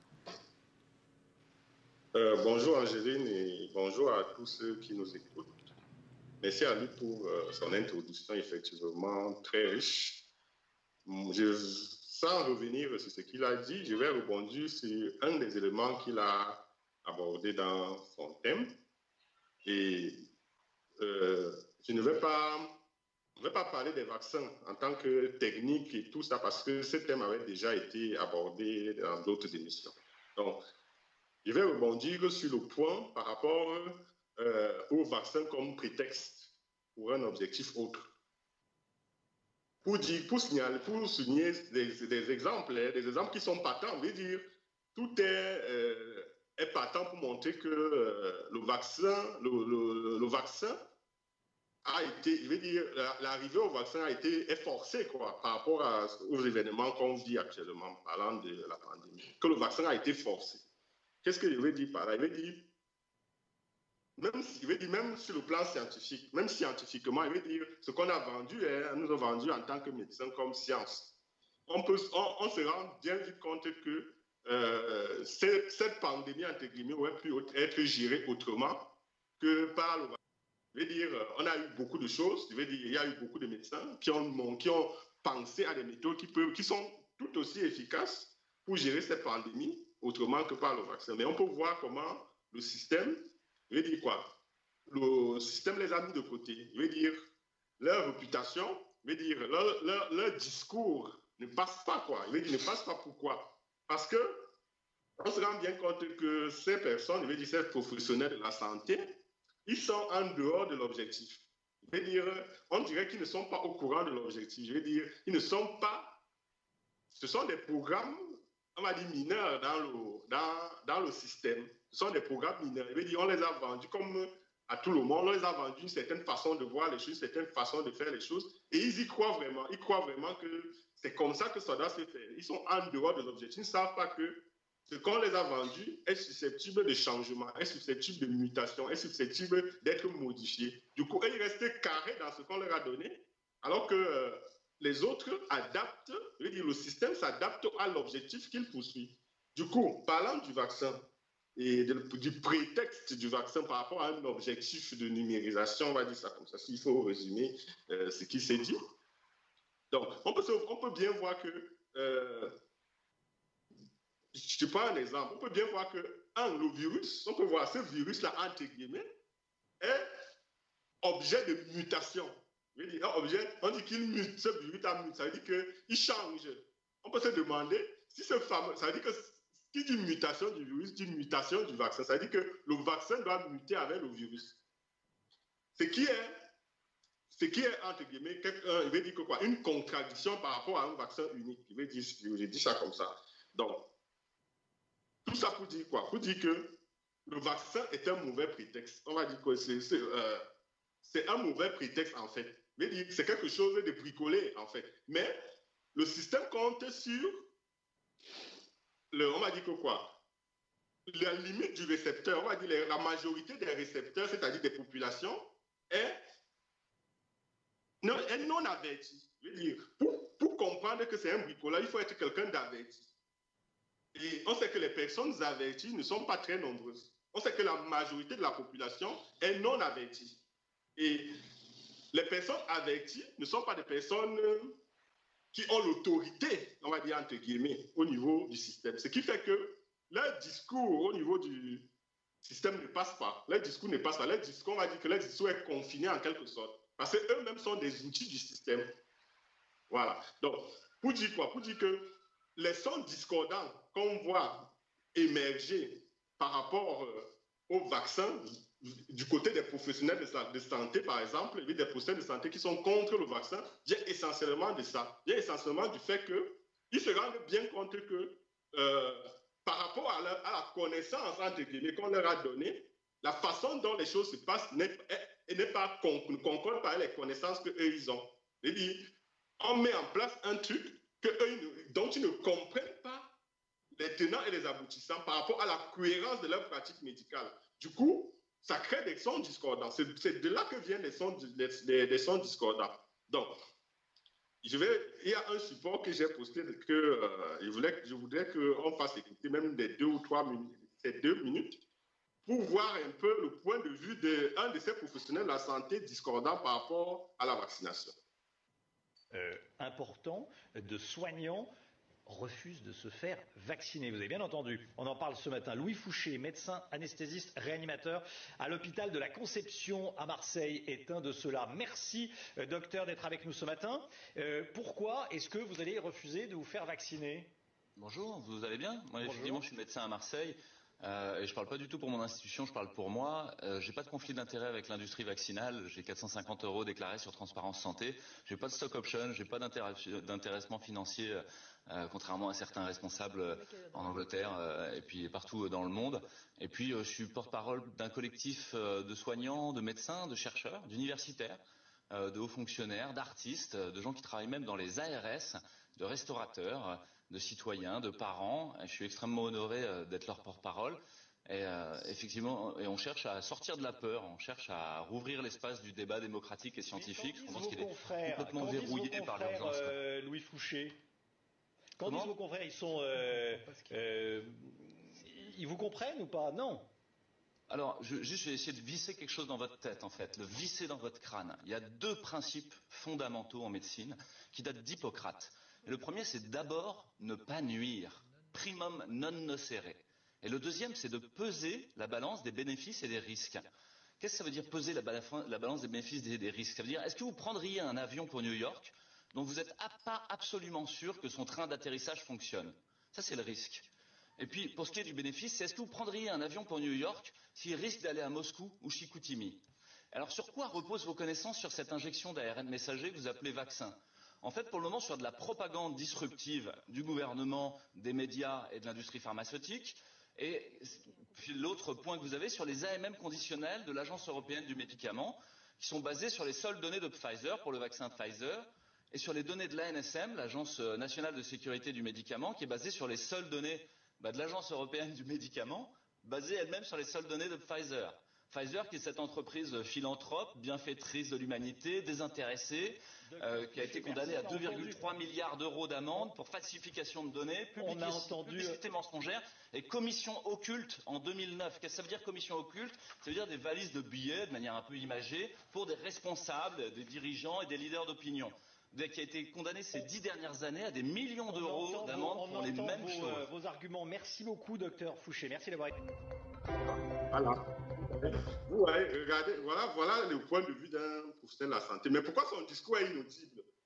Euh, bonjour Angéline et bonjour à tous ceux qui nous écoutent. Merci à lui pour euh, son introduction effectivement très riche. Je, sans revenir sur ce qu'il a dit, je vais rebondir sur un des éléments qu'il a abordé dans son thème. Et euh, je ne vais pas, je ne vais pas parler des vaccins en tant que technique et tout ça, parce que ce thème avait déjà été abordé dans d'autres émissions. Donc, je vais rebondir sur le point par rapport euh, au vaccin comme prétexte pour un objectif autre. Pour, dire, pour, signaler, pour souligner des, des exemples, des exemples qui sont patents, on veut dire, tout est, euh, est patent pour montrer que euh, le vaccin, le, le, le vaccin a été, je veux dire, l'arrivée au vaccin a été forcée quoi, par rapport à, aux événements qu'on vit actuellement, parlant de la pandémie, que le vaccin a été forcé. Qu'est-ce que je veux dire par là? Je veux dire, même, je veux dire, même sur le plan scientifique, même scientifiquement, je veux dire, ce qu'on a vendu, hein, nous a vendu en tant que médecin comme science. On, peut, on, on se rend bien vite compte que euh, cette, cette pandémie, entre guillemets, aurait pu être gérée autrement que par le vaccin. Je veux dire, on a eu beaucoup de choses, je veux dire, il y a eu beaucoup de médecins qui ont, qui ont pensé à des méthodes qui, peuvent, qui sont tout aussi efficaces pour gérer cette pandémie autrement que par le vaccin. Mais on peut voir comment le système, je veux dire quoi, le système les a mis de côté. Je veux dire, leur réputation, je veux dire, leur, leur, leur discours ne passe pas, quoi. Je veux dire, ne passe pas pourquoi? Parce que on se rend bien compte que ces personnes, je veux dire, ces professionnels de la santé, ils sont en dehors de l'objectif. Je veux dire, on dirait qu'ils ne sont pas au courant de l'objectif. Je veux dire, ils ne sont pas... Ce sont des programmes, on va dire, mineurs dans le, dans, dans le système. Ce sont des programmes mineurs. Je veux dire, on les a vendus comme à tout le monde. On les a vendus une certaine façon de voir les choses, une certaine façon de faire les choses. Et ils y croient vraiment. Ils croient vraiment que c'est comme ça que ça doit se faire. Ils sont en dehors de l'objectif. Ils ne savent pas que ce qu'on les a vendus est susceptible de changement, est susceptible de mutation, est susceptible d'être modifié. Du coup, ils restent carrés dans ce qu'on leur a donné, alors que euh, les autres adaptent, je veux dire, le système s'adapte à l'objectif qu'il poursuit. Du coup, parlant du vaccin et de, du prétexte du vaccin par rapport à un objectif de numérisation, on va dire ça comme ça, s'il faut résumer euh, ce qui s'est dit. Donc, on peut, on peut bien voir que... Euh, Je te prends un exemple. On peut bien voir que, un, le virus, on peut voir ce virus-là, entre guillemets, est objet de mutation. Je veux dire, objet, on dit qu'il mute, ce virus a muté, ça veut dire qu'il change. On peut se demander si ce fameux, ça veut dire que qui dit mutation du virus, dit mutation du vaccin. Ça veut dire que le vaccin doit muter avec le virus. Ce qui est, ce qui est entre guillemets, euh, il veut dire que quoi, une contradiction par rapport à un vaccin unique. Il veut dire, j'ai dit ça comme ça. Donc, tout ça pour dire quoi? Pour dire que le vaccin est un mauvais prétexte. On va dire que c'est euh, un mauvais prétexte en fait. C'est quelque chose de bricolé en fait. Mais le système compte sur, le, on va dire que quoi? La limite du récepteur, on va dire la majorité des récepteurs, c'est-à-dire des populations, est non, est non avertie. Je veux dire, pour, pour comprendre que c'est un bricolage, il faut être quelqu'un d'averti. Et on sait que les personnes averties ne sont pas très nombreuses. On sait que la majorité de la population est non avertie. Et les personnes averties ne sont pas des personnes qui ont l'autorité, on va dire entre guillemets, au niveau du système. Ce qui fait que leur discours au niveau du système ne passe pas. Leur discours ne passe pas. Leur discours, on va dire que leur discours est confiné en quelque sorte. Parce qu'eux-mêmes sont des outils du système. Voilà. Donc, pour dire quoi? Pour dire que les sons discordants qu'on voit émerger par rapport euh, au vaccin, du côté des professionnels de santé, par exemple, des professionnels de santé qui sont contre le vaccin, vient essentiellement de ça. Vient essentiellement du fait qu'ils se rendent bien compte que euh, par rapport à la, à la connaissance, entre guillemets, qu'on leur a donnée, la façon dont les choses se passent n'est pas ne concorde pas avec les connaissances qu'eux, ils ont. C'est-à-dire, on met en place un truc que eux, dont ils ne comprennent pas les tenants et les aboutissants par rapport à la cohérence de leur pratique médicale. Du coup, ça crée des sons discordants. C'est de là que viennent les sons, les, les sons discordants. Donc, je vais, il y a un support que j'ai posté que euh, je, voulais, je voudrais qu'on fasse écouter même des deux ou trois minutes, ces deux minutes, pour voir un peu le point de vue d'un de, de ces professionnels de la santé discordants par rapport à la vaccination. Euh, important de soignants refusent de se faire vacciner. Vous avez bien entendu, on en parle ce matin. Louis Fouché, médecin anesthésiste réanimateur à l'hôpital de la Conception à Marseille, est un de ceux-là. Merci, euh, docteur, d'être avec nous ce matin. Euh, pourquoi est-ce que vous allez refuser de vous faire vacciner? Bonjour, vous allez bien? Moi, Bonjour. Effectivement, je suis médecin à Marseille. Euh, et je ne parle pas du tout pour mon institution, je parle pour moi. Euh, j'ai pas de conflit d'intérêt avec l'industrie vaccinale. J'ai quatre cent cinquante euros déclarés sur Transparence Santé. J'ai pas de stock option, j'ai pas d'intéressement financier, euh, contrairement à certains responsables en Angleterre euh, et puis partout dans le monde. Et puis, euh, je suis porte-parole d'un collectif euh, de soignants, de médecins, de chercheurs, d'universitaires, euh, de hauts fonctionnaires, d'artistes, de gens qui travaillent même dans les A R S, de restaurateurs, de citoyens, de parents. Je suis extrêmement honoré euh, d'être leur porte-parole. Et euh, effectivement, et on cherche à sortir de la peur, on cherche à rouvrir l'espace du débat démocratique et scientifique. Je pense qu'il est complètement verrouillé par l'urgence. Euh, Louis Fouché, quand Comment disent vos confrères, ils sont, euh, euh, ils vous comprennent ou pas? Non. Alors, je, juste, je vais essayer de visser quelque chose dans votre tête, en fait, le visser dans votre crâne. Il y a deux principes fondamentaux en médecine qui datent d'Hippocrate. Et le premier, c'est d'abord ne pas nuire, primum non nocere. Et le deuxième, c'est de peser la balance des bénéfices et des risques. Qu'est-ce que ça veut dire peser la, la balance des bénéfices et des risques? Ça veut dire, est-ce que vous prendriez un avion pour New York dont vous n'êtes pas absolument sûr que son train d'atterrissage fonctionne? Ça, c'est le risque. Et puis, pour ce qui est du bénéfice, c'est est-ce que vous prendriez un avion pour New York s'il risque d'aller à Moscou ou Chicoutimi? Alors, sur quoi reposent vos connaissances sur cette injection d'A R N messager que vous appelez vaccin? En fait, pour le moment, sur de la propagande disruptive du gouvernement, des médias et de l'industrie pharmaceutique. Et puis l'autre point que vous avez sur les A M M conditionnels de l'Agence européenne du médicament, qui sont basés sur les seules données de Pfizer pour le vaccin Pfizer, et sur les données de l'A N S M, l'Agence nationale de sécurité du médicament, qui est basée sur les seules données bah, de l'Agence européenne du médicament, basée elle-même sur les seules données de Pfizer. Pfizer, qui est cette entreprise philanthrope, bienfaitrice de l'humanité, désintéressée, euh, qui a été condamnée à deux virgule trois milliards d'euros d'amende pour falsification de données, publicité mensongère et commission occulte en deux mille neuf. Qu'est-ce que ça veut dire commission occulte? Ça veut dire des valises de billets, de manière un peu imagée, pour des responsables, des dirigeants et des leaders d'opinion, qui a été condamné ces dix dernières années à des millions d'euros d'amende pour les mêmes vos, choses. Euh, vos arguments. Merci beaucoup, docteur Fouché. Merci d'avoir été. Voilà. Vous voyez, regardez, voilà, voilà le point de vue d'un professionnel de la santé. Mais pourquoi son discours est inaudible?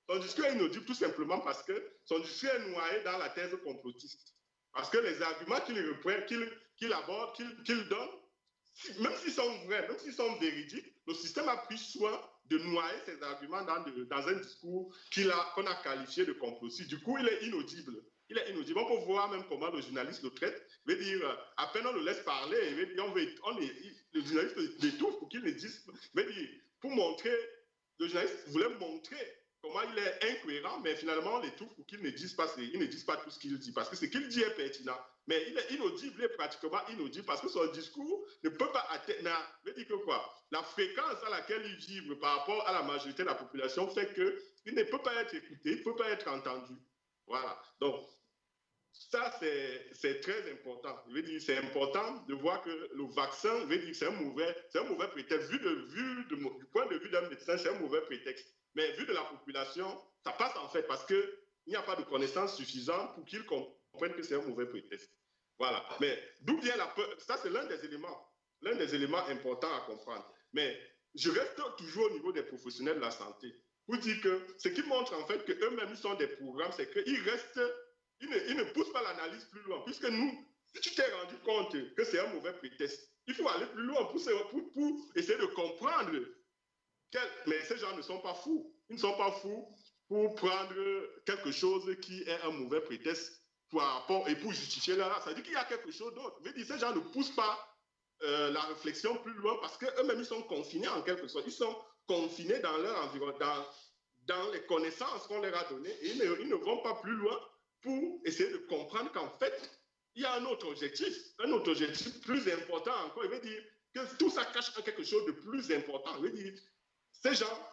Son discours est inaudible tout simplement parce que son discours est noyé dans la thèse complotiste. Parce que les arguments qu'il reprend, qu'il qu'il aborde, qu'il qu'il donne, même s'ils sont vrais, même s'ils sont véridiques, le système a pris soin de noyer ces arguments dans, de, dans un discours qu'il a, qu'on a qualifié de complotiste. Du coup, il est inaudible. Il est inaudible. On peut voir même comment le journaliste le traite. Il veut dire, à peine on le laisse parler, il veut dire, on veut, on est, le journaliste l'étouffe pour qu'il le dise. Il veut dire, pour montrer, le journaliste voulait montrer comment il est incohérent, mais finalement, on l'étouffe pour qu'il ne dise pas, il ne dise pas tout ce qu'il dit. Parce que ce qu'il dit est pertinent. Mais il est inaudible, il est pratiquement inaudible parce que son discours ne peut pas atteindre. Je veux dire que quoi? La fréquence à laquelle il vibre par rapport à la majorité de la population fait qu'il ne peut pas être écouté, il ne peut pas être entendu. Voilà. Donc, ça, c'est très important. Je veux dire, c'est important de voir que le vaccin, je veux dire, c'est un mauvais, c'est un mauvais prétexte. Vu, de, vu de, du point de vue d'un médecin, c'est un mauvais prétexte. Mais vu de la population, ça passe en fait parce qu'il n'y a pas de connaissances suffisantes pour qu'ils comprennent que c'est un mauvais prétexte. Voilà. Mais d'où vient la peur? Ça, c'est l'un des éléments, l'un des éléments importants à comprendre. Mais je reste toujours au niveau des professionnels de la santé pour dire que ce qui montre en fait qu'eux-mêmes, ils sont des programmes, c'est qu'ils restent, ils ne, ils ne poussent pas l'analyse plus loin. Puisque nous, si tu t'es rendu compte que c'est un mauvais prétexte, il faut aller plus loin pour, pour, pour essayer de comprendre. Quel, mais ces gens ne sont pas fous. Ils ne sont pas fous pour prendre quelque chose qui est un mauvais prétexte pour rapport, et pour justifier là. Ça veut dire qu'il y a quelque chose d'autre. Je veux dire, ces gens ne poussent pas euh, la réflexion plus loin parce qu'eux-mêmes, ils sont confinés en quelque sorte. Ils sont confinés dans leur environnement, dans, dans les connaissances qu'on leur a données. Et ils ne, ils ne vont pas plus loin pour essayer de comprendre qu'en fait, il y a un autre objectif, un autre objectif plus important encore. Il veut dire que tout ça cache quelque chose de plus important. Il veut dire ces gens,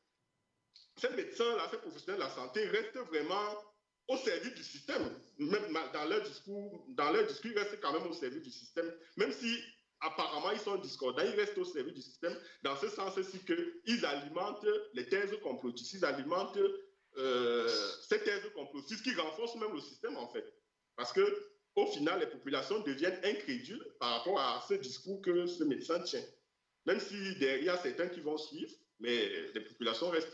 ces médecins-là, ces professionnels de la santé restent vraiment au service du système. Même dans leur discours, dans leur discours, ils restent quand même au service du système. Même si apparemment ils sont discordants, ils restent au service du système dans ce sens-ci qu'ils alimentent les thèses complotistes, ils alimentent euh, ces thèses complotistes qui renforcent même le système en fait. Parce que au final, les populations deviennent incrédules par rapport à ce discours que ce médecin tient. Même si derrière, il y a certains qui vont suivre, mais les populations restent,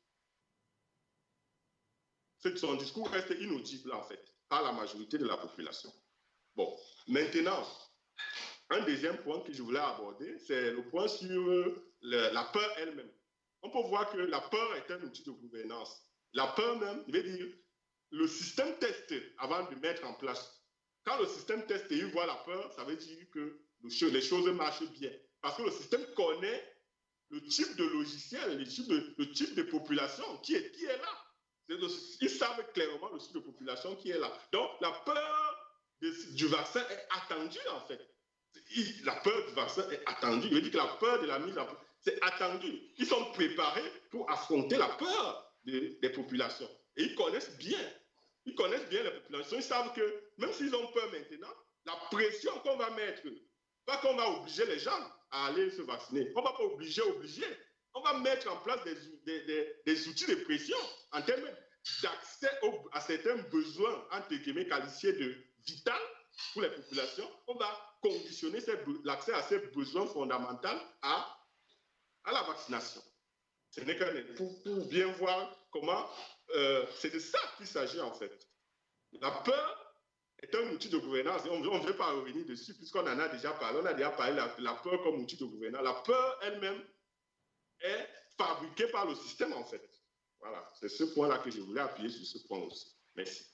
son discours reste inaudible en fait, par la majorité de la population. Bon, maintenant, un deuxième point que je voulais aborder, c'est le point sur le, la peur elle-même. On peut voir que la peur est un outil de gouvernance. La peur même, je veux dire, le système teste avant de mettre en place. Quand le système teste et il voit la peur, ça veut dire que les choses marchent bien. Parce que le système connaît le type de logiciel, le type de, le type de population qui est, qui est là. Ils savent clairement le type de population qui est là. Donc, la peur de, du vaccin est attendue, en fait. Il, la peur du vaccin est attendue. Je veux dire que la peur de la mise en place, c'est attendu. Ils sont préparés pour affronter la peur de, des populations. Et ils connaissent bien. Ils connaissent bien les populations. Ils savent que, même s'ils ont peur maintenant, la pression qu'on va mettre, pas qu'on va obliger les gens à aller se vacciner. On ne va pas obliger, obliger. On va mettre en place des, des, des, des outils de pression en termes d'accès à certains besoins, entre guillemets, qualifiés de vital pour les populations. On va conditionner l'accès à ces besoins fondamentaux à, à la vaccination. Ce n'est qu'un pour, pour bien voir comment euh, c'est de ça qu'il s'agit en fait. La peur est un outil de gouvernance. On ne veut pas revenir dessus puisqu'on en a déjà parlé. On a déjà parlé de la, la peur comme outil de gouvernance. La peur elle-même est fabriquée par le système en fait. Voilà, c'est ce point-là que je voulais appuyer sur ce point aussi. Merci.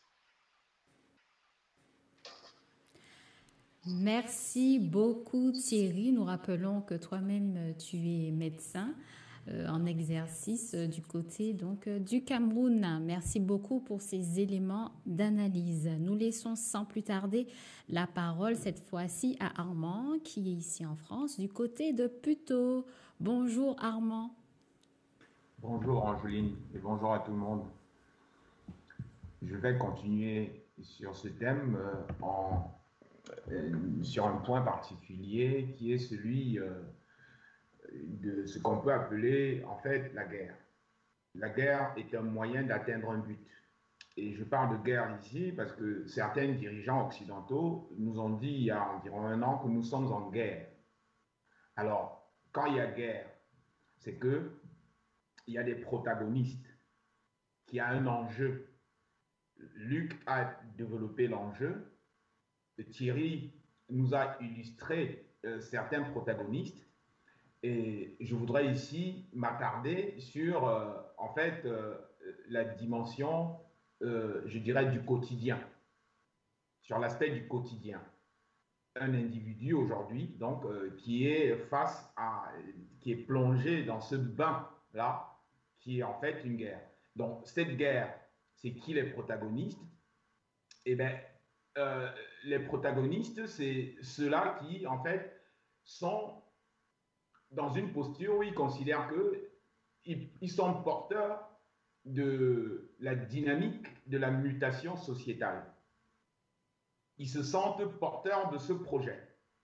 Merci beaucoup Thierry. Nous rappelons que toi-même tu es médecin euh, en exercice euh, du côté donc euh, du Cameroun. Merci beaucoup pour ces éléments d'analyse. Nous laissons sans plus tarder la parole cette fois-ci à Armand qui est ici en France du côté de Puteaux. Bonjour Armand. Bonjour Angeline et bonjour à tout le monde. Je vais continuer sur ce thème euh, en sur un point particulier qui est celui euh, de ce qu'on peut appeler en fait la guerre. La guerre est un moyen d'atteindre un but. Et je parle de guerre ici parce que certains dirigeants occidentaux nous ont dit il y a environ un an que nous sommes en guerre. Alors, quand il y a guerre, c'est que il y a des protagonistes. qui a un enjeu. Luc a développé l'enjeu. Thierry nous a illustré euh, certains protagonistes. Et je voudrais ici m'attarder sur, euh, en fait, euh, la dimension, euh, je dirais, du quotidien, sur l'aspect du quotidien. Un individu aujourd'hui, donc, euh, qui est face à, qui est plongé dans ce bain-là, qui est en fait une guerre. Donc, cette guerre, c'est qui les protagonistes? Eh bien, euh, les protagonistes, c'est ceux-là qui, en fait, sont dans une posture où ils considèrent qu'ils ils sont porteurs de la dynamique de la mutation sociétale. Ils se sentent porteurs de ce projet.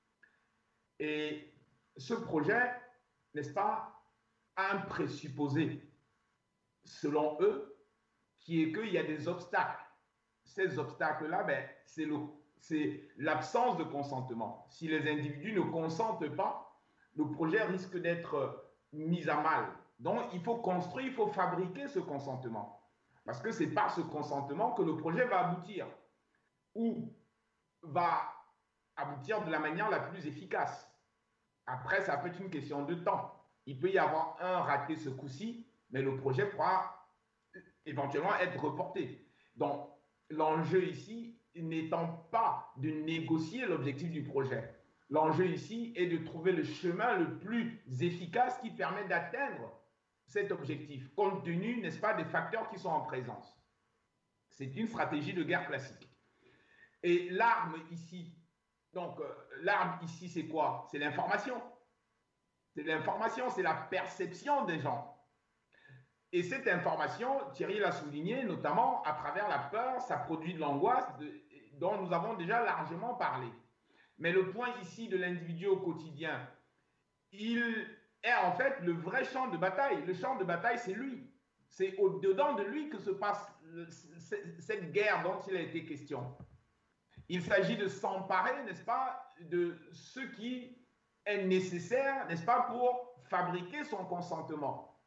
Et ce projet, n'est-ce pas, a un présupposé, selon eux, qui est qu'il y a des obstacles. Ces obstacles-là, ben, c'est l'absence de consentement. Si les individus ne consentent pas, le projet risque d'être mis à mal. Donc, il faut construire, il faut fabriquer ce consentement. Parce que c'est par ce consentement que le projet va aboutir. Ou va aboutir de la manière la plus efficace. Après, ça peut être une question de temps. Il peut y avoir un raté ce coup-ci, mais le projet pourra éventuellement être reporté. Donc, l'enjeu ici n'étant pas de négocier l'objectif du projet. L'enjeu ici est de trouver le chemin le plus efficace qui permet d'atteindre cet objectif, compte tenu, n'est-ce pas, des facteurs qui sont en présence. C'est une stratégie de guerre classique. Et l'arme ici, donc euh, l'arme ici, c'est quoi? C'est l'information. C'est l'information, c'est la perception des gens. Et cette information, Thierry l'a souligné, notamment à travers la peur, ça produit de l'angoisse dont nous avons déjà largement parlé. Mais le point ici de l'individu au quotidien, il est en fait le vrai champ de bataille. Le champ de bataille, c'est lui. C'est au-dedans de lui que se passe cette guerre dont il a été question. Il s'agit de s'emparer, n'est-ce pas, de ce qui est nécessaire, n'est-ce pas, pour fabriquer son consentement.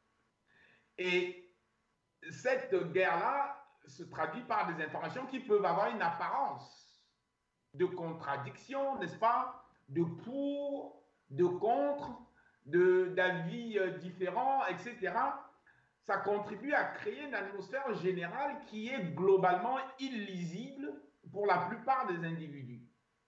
Et cette guerre-là se traduit par des informations qui peuvent avoir une apparence de contradiction, n'est-ce pas, de pour, de contre, d'avis différents, et cetera. Ça contribue à créer une atmosphère générale qui est globalement illisible pour la plupart des individus.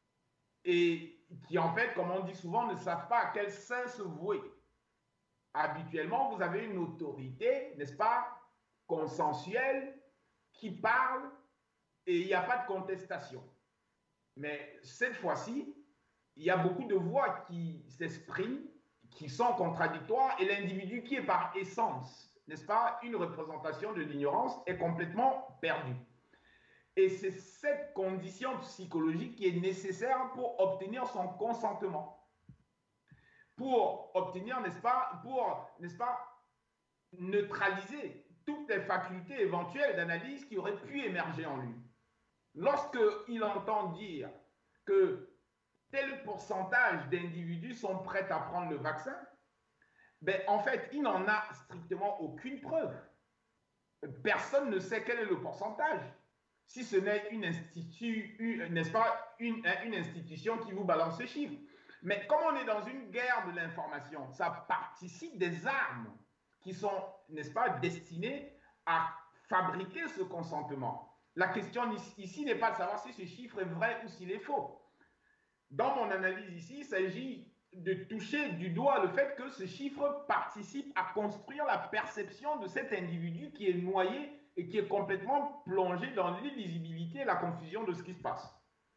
Et qui, en fait, comme on dit souvent, ne savent pas à quel sein se vouer. Habituellement, vous avez une autorité, n'est-ce pas, consensuelle, qui parle et il n'y a pas de contestation. Mais cette fois-ci, il y a beaucoup de voix qui s'expriment, qui sont contradictoires, et l'individu qui est par essence, n'est-ce pas, une représentation de l'ignorance, est complètement perdu. Et c'est cette condition psychologique qui est nécessaire pour obtenir son consentement. Pour obtenir, n'est-ce pas, pour, n'est-ce pas, neutraliser toutes les facultés éventuelles d'analyse qui auraient pu émerger en lui. Lorsqu'il entend dire que tel pourcentage d'individus sont prêts à prendre le vaccin, ben, en fait, il n'en a strictement aucune preuve. Personne ne sait quel est le pourcentage. Si ce n'est une, institu, n'est-ce pas, une, une institution qui vous balance ce chiffre. Mais comme on est dans une guerre de l'information, ça participe des armes qui sont, n'est-ce pas, destinées à fabriquer ce consentement. La question ici n'est pas de savoir si ce chiffre est vrai ou s'il est faux. Dans mon analyse ici, il s'agit de toucher du doigt le fait que ce chiffre participe à construire la perception de cet individu qui est noyé et qui est complètement plongé dans l'illisibilité et la confusion de ce qui se passe.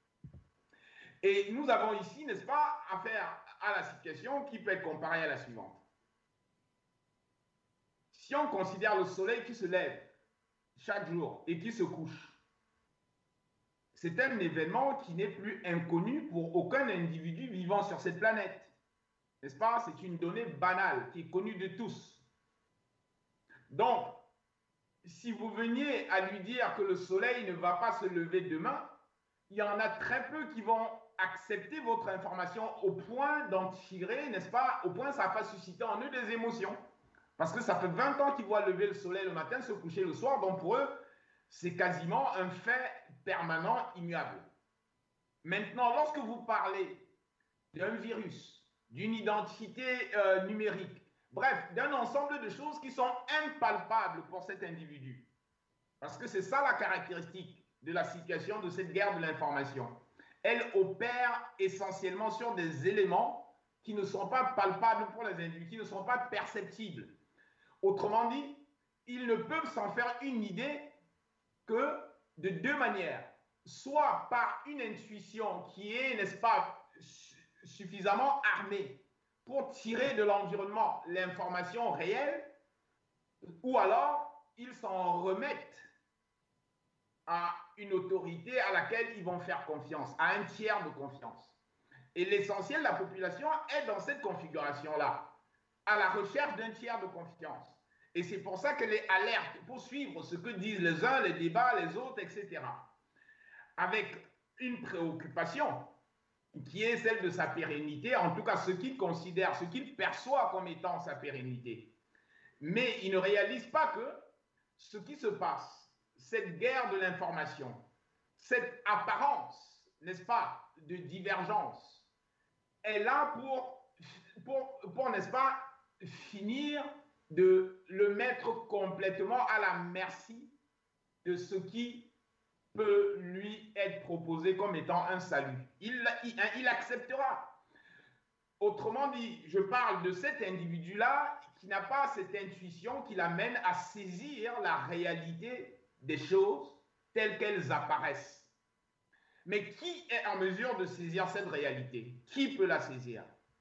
Et nous avons ici, n'est-ce pas, affaire à la situation qui peut être comparée à la suivante. Si on considère le soleil qui se lève chaque jour et qui se couche, c'est un événement qui n'est plus inconnu pour aucun individu vivant sur cette planète. N'est-ce pas? C'est une donnée banale qui est connue de tous. Donc, si vous veniez à lui dire que le soleil ne va pas se lever demain, il y en a très peu qui vont accepter votre information au point d'en tirer, n'est-ce pas? Au point ça va susciter en eux des émotions. Parce que ça fait vingt ans qu'ils voient lever le soleil le matin, se coucher le soir. Donc pour eux, c'est quasiment un fait permanent, immuable. Maintenant, lorsque vous parlez d'un virus, d'une identité euh, numérique, bref, d'un ensemble de choses qui sont impalpables pour cet individu, parce que c'est ça la caractéristique de la situation de cette guerre de l'information. Elle opère essentiellement sur des éléments qui ne sont pas palpables pour les individus, qui ne sont pas perceptibles. Autrement dit, ils ne peuvent s'en faire une idée que de deux manières. Soit par une intuition qui est, n'est-ce pas, suffisamment armée pour tirer de l'environnement l'information réelle, ou alors ils s'en remettent à une autorité à laquelle ils vont faire confiance, à un tiers de confiance. Et l'essentiel de la population est dans cette configuration-là, à la recherche d'un tiers de confiance. Et c'est pour ça qu'elle est alerte pour suivre ce que disent les uns, les débats, les autres, et cetera. Avec une préoccupation qui est celle de sa pérennité, en tout cas ce qu'il considère, ce qu'il perçoit comme étant sa pérennité. Mais il ne réalise pas que ce qui se passe, cette guerre de l'information, cette apparence, n'est-ce pas, de divergence, est là pour, pour, pour n'est-ce pas, finir de le mettre complètement à la merci de ce qui peut lui être proposé comme étant un salut. Il, il, il acceptera. Autrement dit, je parle de cet individu-là qui n'a pas cette intuition qui l'amène à saisir la réalité des choses telles qu'elles apparaissent. Mais qui est en mesure de saisir cette réalité? Qui peut la saisir?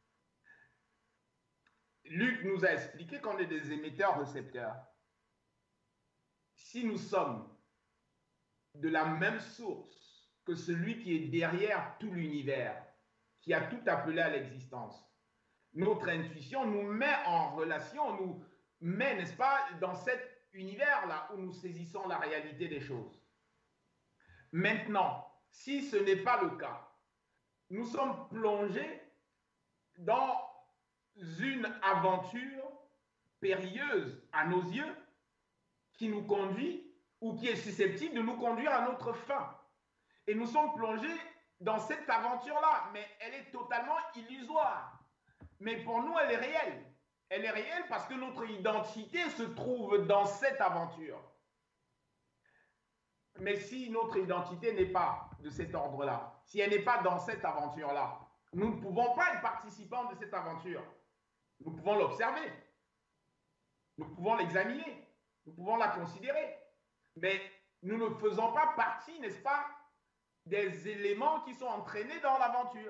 Luc nous a expliqué qu'on est des émetteurs-récepteurs. Si nous sommes de la même source que celui qui est derrière tout l'univers, qui a tout appelé à l'existence, notre intuition nous met en relation, nous met, n'est-ce pas, dans cet univers-là où nous saisissons la réalité des choses. Maintenant, si ce n'est pas le cas, nous sommes plongés dans une aventure périlleuse à nos yeux qui nous conduit ou qui est susceptible de nous conduire à notre fin. Et nous sommes plongés dans cette aventure-là, mais elle est totalement illusoire. Mais pour nous, elle est réelle. Elle est réelle parce que notre identité se trouve dans cette aventure. Mais si notre identité n'est pas de cet ordre-là, si elle n'est pas dans cette aventure-là, nous ne pouvons pas être participants de cette aventure. Nous pouvons l'observer, nous pouvons l'examiner, nous pouvons la considérer, mais nous ne faisons pas partie, n'est-ce pas, des éléments qui sont entraînés dans l'aventure.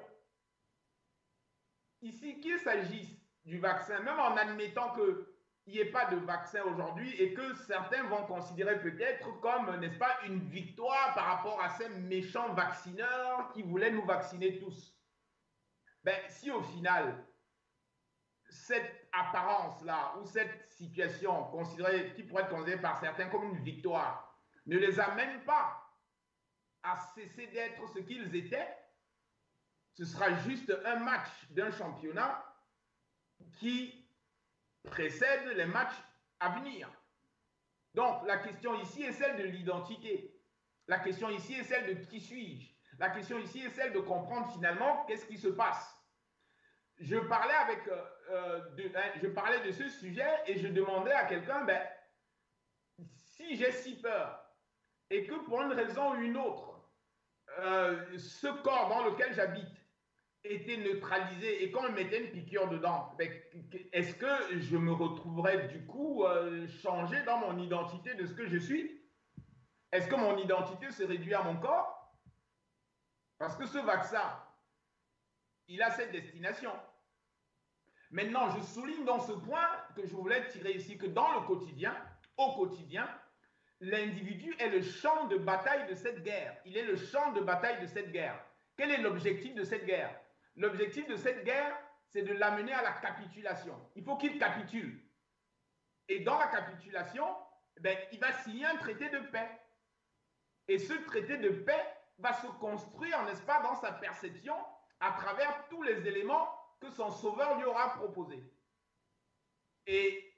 Ici, qu'il s'agisse du vaccin, même en admettant qu'il n'y ait pas de vaccin aujourd'hui et que certains vont considérer peut-être comme, n'est-ce pas, une victoire par rapport à ces méchants vaccineurs qui voulaient nous vacciner tous. Ben, si au final, cette apparence-là ou cette situation considérée, qui pourrait être considérée par certains comme une victoire ne les amène pas à cesser d'être ce qu'ils étaient, ce sera juste un match d'un championnat qui précède les matchs à venir. Donc la question ici est celle de l'identité. La question ici est celle de qui suis-je. La question ici est celle de comprendre finalement qu'est-ce qui se passe. Je parlais, avec, euh, de, hein, je parlais de ce sujet et je demandais à quelqu'un, ben, si j'ai si peur et que pour une raison ou une autre, euh, ce corps dans lequel j'habite était neutralisé et qu'on me mettait une piqûre dedans, ben, est-ce que je me retrouverais du coup euh, changé dans mon identité de ce que je suis? Est-ce que mon identité se réduit à mon corps? Parce que ce vaccin, il a cette destination. Maintenant, je souligne dans ce point que je voulais tirer ici, que dans le quotidien, au quotidien, l'individu est le champ de bataille de cette guerre. Il est le champ de bataille de cette guerre. Quel est l'objectif de cette guerre? L'objectif de cette guerre, c'est de l'amener à la capitulation. Il faut qu'il capitule. Et dans la capitulation, ben, il va signer un traité de paix. Et ce traité de paix va se construire, n'est-ce pas, dans sa perception, à travers tous les éléments que son sauveur lui aura proposés. Et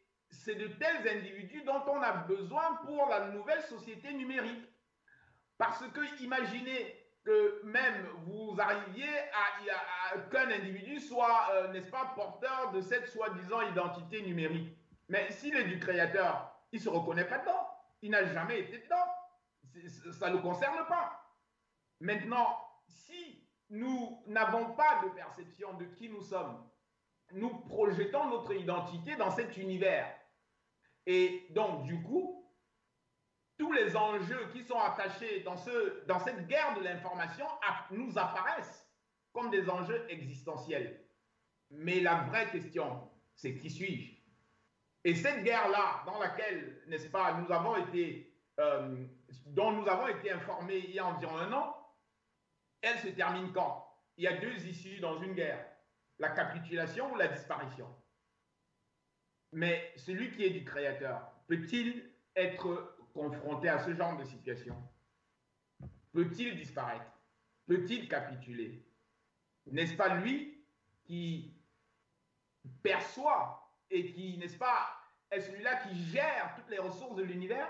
c'est de tels individus dont on a besoin pour la nouvelle société numérique. Parce que imaginez que même vous arriviez à, à, à qu'un individu soit, euh, n'est-ce pas, porteur de cette soi-disant identité numérique. Mais s'il est du créateur, il ne se reconnaît pas dedans. Il n'a jamais été dedans. Ça ne le concerne pas. Maintenant, si nous n'avons pas de perception de qui nous sommes, nous projetons notre identité dans cet univers. Et donc, du coup, tous les enjeux qui sont attachés dans, ce, dans cette guerre de l'information nous apparaissent comme des enjeux existentiels. Mais la vraie question, c'est qui suis-je? Et cette guerre-là, dans laquelle, n'est-ce pas, nous avons été, euh, dont nous avons été informés il y a environ un an, elle se termine quand? Il y a deux issues dans une guerre, la capitulation ou la disparition. Mais celui qui est du créateur, peut-il être confronté à ce genre de situation? Peut-il disparaître? Peut-il capituler? N'est-ce pas lui qui perçoit et qui, n'est-ce pas, est celui-là qui gère toutes les ressources de l'univers?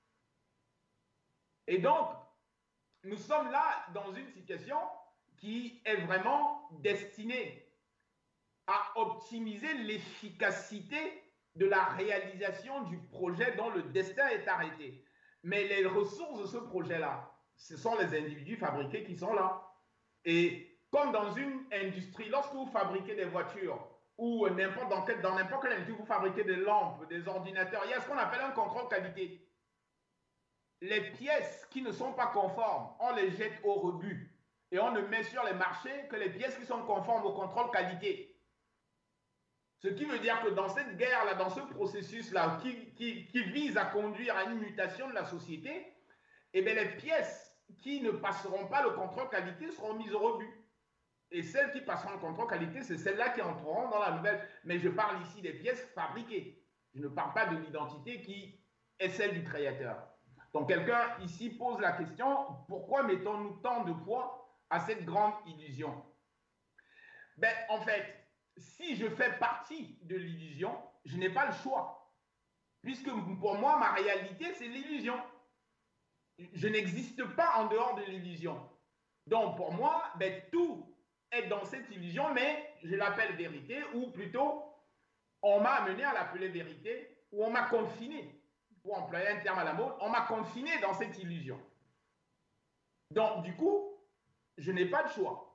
Et donc, nous sommes là dans une situation qui est vraiment destinée à optimiser l'efficacité de la réalisation du projet dont le destin est arrêté. Mais les ressources de ce projet-là, ce sont les individus fabriqués qui sont là. Et comme dans une industrie, lorsque vous fabriquez des voitures, ou n'importe dans, quel, dans n'importe quelle industrie, vous fabriquez des lampes, des ordinateurs, il y a ce qu'on appelle un contrôle qualité. Les pièces qui ne sont pas conformes, on les jette au rebut. Et on ne met sur les marchés que les pièces qui sont conformes au contrôle qualité. Ce qui veut dire que dans cette guerre-là, dans ce processus-là, qui, qui, qui vise à conduire à une mutation de la société, eh bien, les pièces qui ne passeront pas le contrôle qualité seront mises au rebut. Et celles qui passeront le contrôle qualité, c'est celles-là qui entreront dans la nouvelle. Mais je parle ici des pièces fabriquées. Je ne parle pas de l'identité qui est celle du créateur. Donc, quelqu'un ici pose la question, pourquoi mettons-nous tant de poids à cette grande illusion? Ben, en fait, si je fais partie de l'illusion, je n'ai pas le choix. Puisque pour moi, ma réalité, c'est l'illusion. Je n'existe pas en dehors de l'illusion. Donc, pour moi, ben, tout est dans cette illusion, mais je l'appelle vérité, ou plutôt, on m'a amené à l'appeler vérité, ou on m'a confiné, pour employer un terme à la mode, on m'a confiné dans cette illusion. Donc, du coup, je n'ai pas de choix.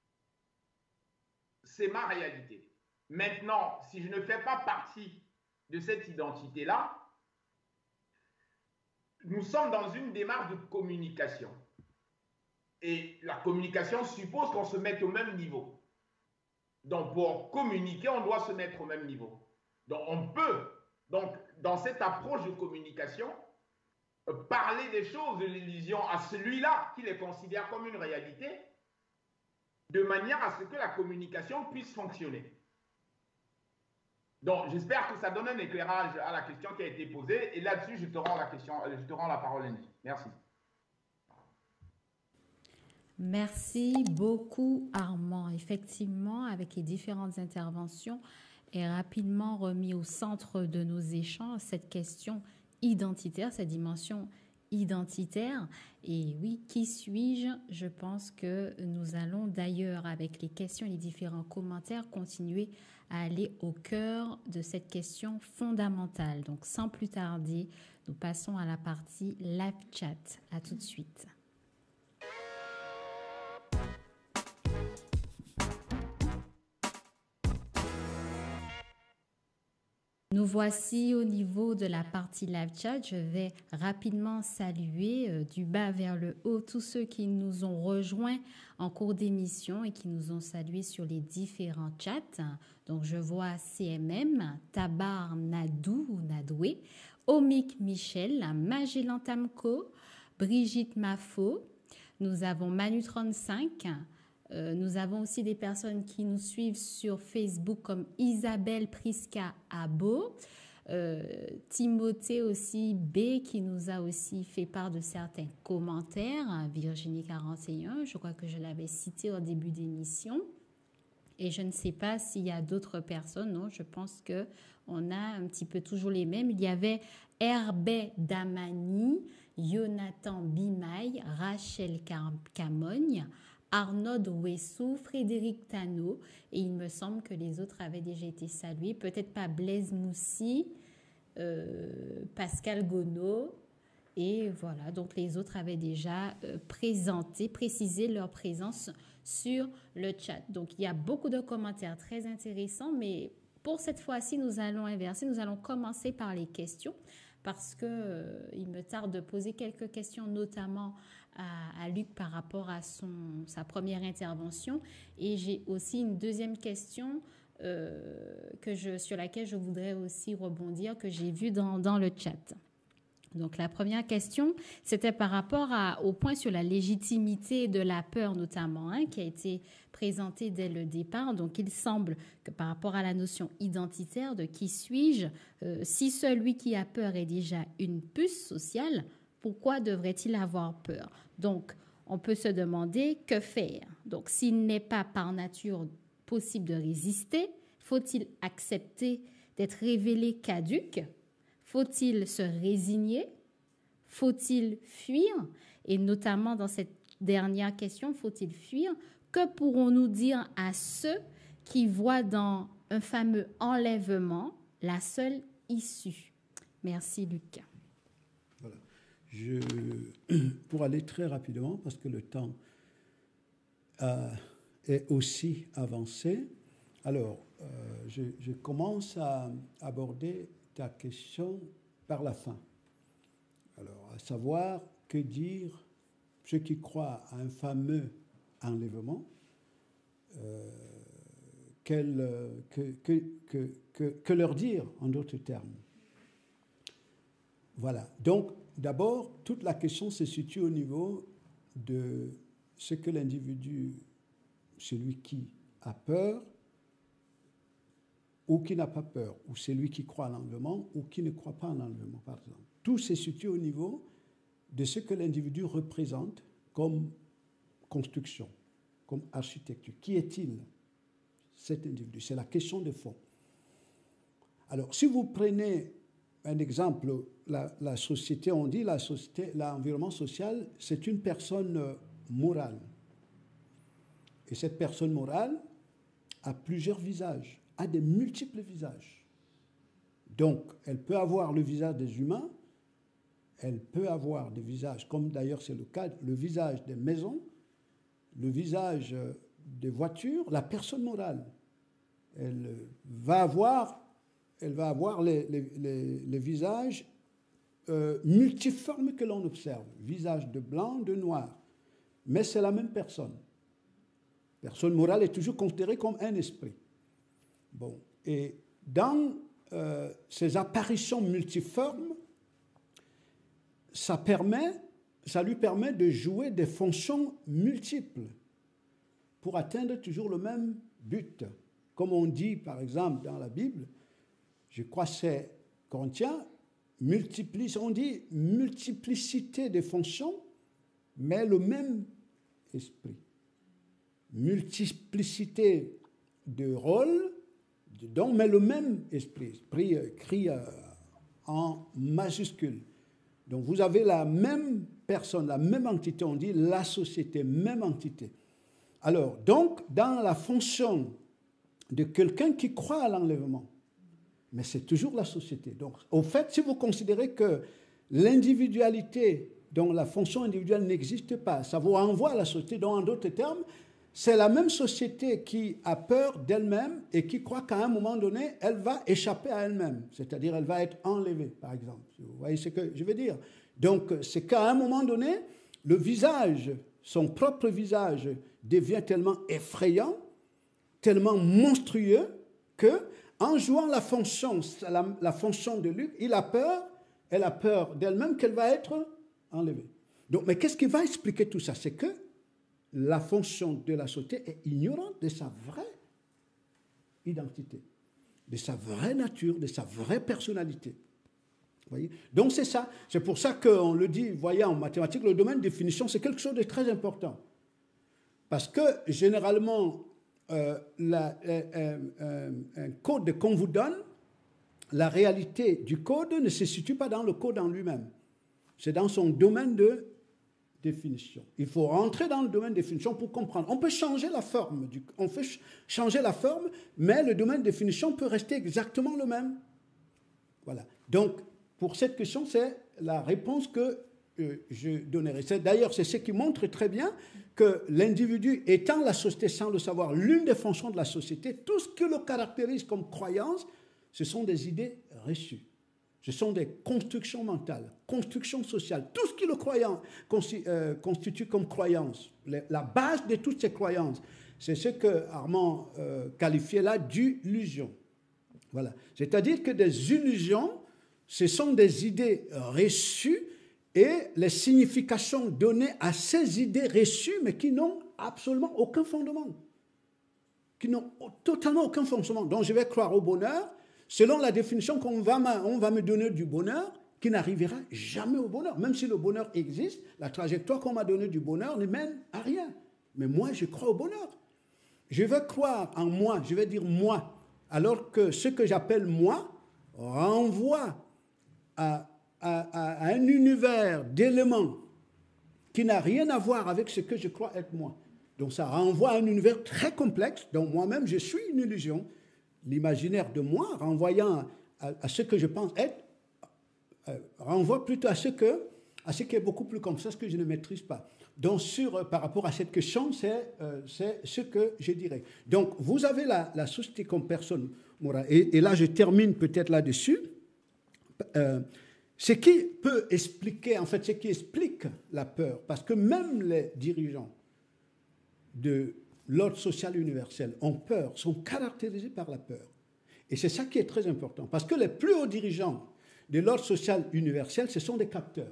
C'est ma réalité. Maintenant, si je ne fais pas partie de cette identité-là, nous sommes dans une démarche de communication. Et la communication suppose qu'on se mette au même niveau. Donc, pour communiquer, on doit se mettre au même niveau. Donc, on peut, donc, dans cette approche de communication, parler des choses de l'illusion à celui-là qui les considère comme une réalité, de manière à ce que la communication puisse fonctionner. Donc, j'espère que ça donne un éclairage à la question qui a été posée. Et là-dessus, je te rends la question, je te rends la parole, Andy. Merci. Merci beaucoup, Armand. Effectivement, avec les différentes interventions, est rapidement remis au centre de nos échanges cette question identitaire, cette dimension identitaire. Et oui, qui suis-je? Je pense que nous allons d'ailleurs, avec les questions et les différents commentaires, continuer à aller au cœur de cette question fondamentale. Donc, sans plus tarder, nous passons à la partie live chat. À tout de suite. Nous voici au niveau de la partie live chat. Je vais rapidement saluer euh, du bas vers le haut tous ceux qui nous ont rejoints en cours d'émission et qui nous ont salués sur les différents chats. Donc, je vois C M M, Tabar Nadou ou Nadoué, Omik Michel, Magellan Tamco, Brigitte Mafo. Nous avons Manu trente-cinq. Euh, nous avons aussi des personnes qui nous suivent sur Facebook comme Isabelle Prisca Abo, euh, Timothée aussi B qui nous a aussi fait part de certains commentaires, Virginie quarante et un, je crois que je l'avais cité au début d'émission. Et je ne sais pas s'il y a d'autres personnes, non, je pense que on a un petit peu toujours les mêmes. Il y avait Herbet Damani, Jonathan Bimaille, Rachel Camogne, Arnaud Wessou, Frédéric Tano, et il me semble que les autres avaient déjà été salués. Peut-être pas Blaise Moussi, euh, Pascal Gonneau, et voilà. Donc les autres avaient déjà euh, présenté, précisé leur présence sur le chat. Donc il y a beaucoup de commentaires très intéressants, mais pour cette fois-ci, nous allons inverser. Nous allons commencer par les questions, parce que euh, il me tarde de poser quelques questions, notamment à, à Luc par rapport à son, sa première intervention. Et j'ai aussi une deuxième question euh, que je, sur laquelle je voudrais aussi rebondir, que j'ai vue dans, dans le chat. Donc la première question, c'était par rapport à, au point sur la légitimité de la peur notamment, hein, qui a été présenté dès le départ. Donc il semble que par rapport à la notion identitaire de qui suis-je, euh, si celui qui a peur est déjà une puce sociale, pourquoi devrait-il avoir peur? Donc on peut se demander que faire. Donc s'il n'est pas par nature possible de résister, faut-il accepter d'être révélé caduque? Faut-il se résigner? Faut-il fuir? Et notamment dans cette dernière question, faut-il fuir? Que pourrons-nous dire à ceux qui voient dans un fameux enlèvement la seule issue? Merci Luc. Voilà. Je, pour aller très rapidement, parce que le temps euh, est aussi avancé, alors euh, je, je commence à aborder ta question par la fin. Alors, à savoir, que dire ceux qui croient à un fameux enlèvement, euh, quel, que, que, que, que, que leur dire en d'autres termes? Voilà. Donc, d'abord, toute la question se situe au niveau de ce que l'individu, celui qui a peur, ou qui n'a pas peur, ou celui qui croit à l'enlèvement, ou qui ne croit pas à l'enlèvement, par exemple. Tout se situe au niveau de ce que l'individu représente comme construction, comme architecture. Qui est-il, cet individu? C'est la question de fond. Alors, si vous prenez un exemple, la, la société, on dit la société, l'environnement social, c'est une personne morale. Et cette personne morale a plusieurs visages, a des multiples visages. Donc, elle peut avoir le visage des humains, elle peut avoir des visages, comme d'ailleurs c'est le cas, le visage des maisons, le visage des voitures, la personne morale. Elle va avoir, elle va avoir les, les, les, les visages euh, multiformes que l'on observe, visage de blanc, de noir, mais c'est la même personne. Personne morale est toujours considérée comme un esprit. Bon, et dans euh, ces apparitions multiformes, ça, permet, ça lui permet de jouer des fonctions multiples pour atteindre toujours le même but. Comme on dit, par exemple, dans la Bible, je crois que c'est Corinthiens, on dit multiplicité des fonctions, mais le même esprit. Multiplicité de rôles, donc, mais le même esprit, esprit écrit euh, en majuscule. Donc, vous avez la même personne, la même entité, on dit la société, même entité. Alors, donc, dans la fonction de quelqu'un qui croit à l'enlèvement, mais c'est toujours la société. Donc, au fait, si vous considérez que l'individualité, dont la fonction individuelle n'existe pas, ça vous renvoie à la société, donc en d'autres termes, c'est la même société qui a peur d'elle-même et qui croit qu'à un moment donné, elle va échapper à elle-même. C'est-à-dire, elle va être enlevée, par exemple. Vous voyez ce que je veux dire? Donc, c'est qu'à un moment donné, le visage, son propre visage, devient tellement effrayant, tellement monstrueux, que, en jouant la fonction, la, la fonction de Luc, il a peur, elle a peur d'elle-même qu'elle va être enlevée. Donc, mais qu'est-ce qui va expliquer tout ça? C'est que la fonction de la société est ignorante de sa vraie identité, de sa vraie nature, de sa vraie personnalité. Vous voyez? Donc c'est ça. C'est pour ça qu'on le dit, vous voyez, en mathématiques, le domaine de définition, c'est quelque chose de très important. Parce que, généralement, euh, la, euh, euh, un code qu'on vous donne, la réalité du code ne se situe pas dans le code en lui-même. C'est dans son domaine de définition. Il faut rentrer dans le domaine de définition pour comprendre. On peut changer la forme, du, on peut changer la forme, mais le domaine de définition peut rester exactement le même. Voilà. Donc, pour cette question, c'est la réponse que euh, je donnerai. D'ailleurs, c'est ce qui montre très bien que l'individu étant la société sans le savoir, l'une des fonctions de la société, tout ce qui le caractérise comme croyance, ce sont des idées reçues. Ce sont des constructions mentales, constructions sociales. Tout ce qui le croyant constitue, euh, constitue comme croyance, la base de toutes ces croyances, c'est ce que Armand euh, qualifiait là d'illusion. Voilà. C'est-à-dire que des illusions, ce sont des idées reçues et les significations données à ces idées reçues, mais qui n'ont absolument aucun fondement. Qui n'ont totalement aucun fondement. Donc je vais croire au bonheur, selon la définition qu'on va, on va me donner du bonheur, qui n'arrivera jamais au bonheur. Même si le bonheur existe, la trajectoire qu'on m'a donnée du bonheur ne mène à rien. Mais moi, je crois au bonheur. Je vais croire en moi, je vais dire moi, alors que ce que j'appelle moi renvoie à, à, à un univers d'éléments qui n'a rien à voir avec ce que je crois être moi. Donc ça renvoie à un univers très complexe, dont moi-même je suis une illusion. L'imaginaire de moi, renvoyant à, à ce que je pense être, euh, renvoie plutôt à ce, que, à ce qui est beaucoup plus complexe, ce que je ne maîtrise pas. Donc, sur, euh, par rapport à cette question, c'est euh, ce que je dirais. Donc, vous avez la, la société comme personne morale. Et, et là, je termine peut-être là-dessus. Euh, ce qui peut expliquer, en fait, ce qui explique la peur, parce que même les dirigeants de l'ordre social universel ont peur, sont caractérisés par la peur. Et c'est ça qui est très important, parce que les plus hauts dirigeants de l'ordre social universel, ce sont des capteurs.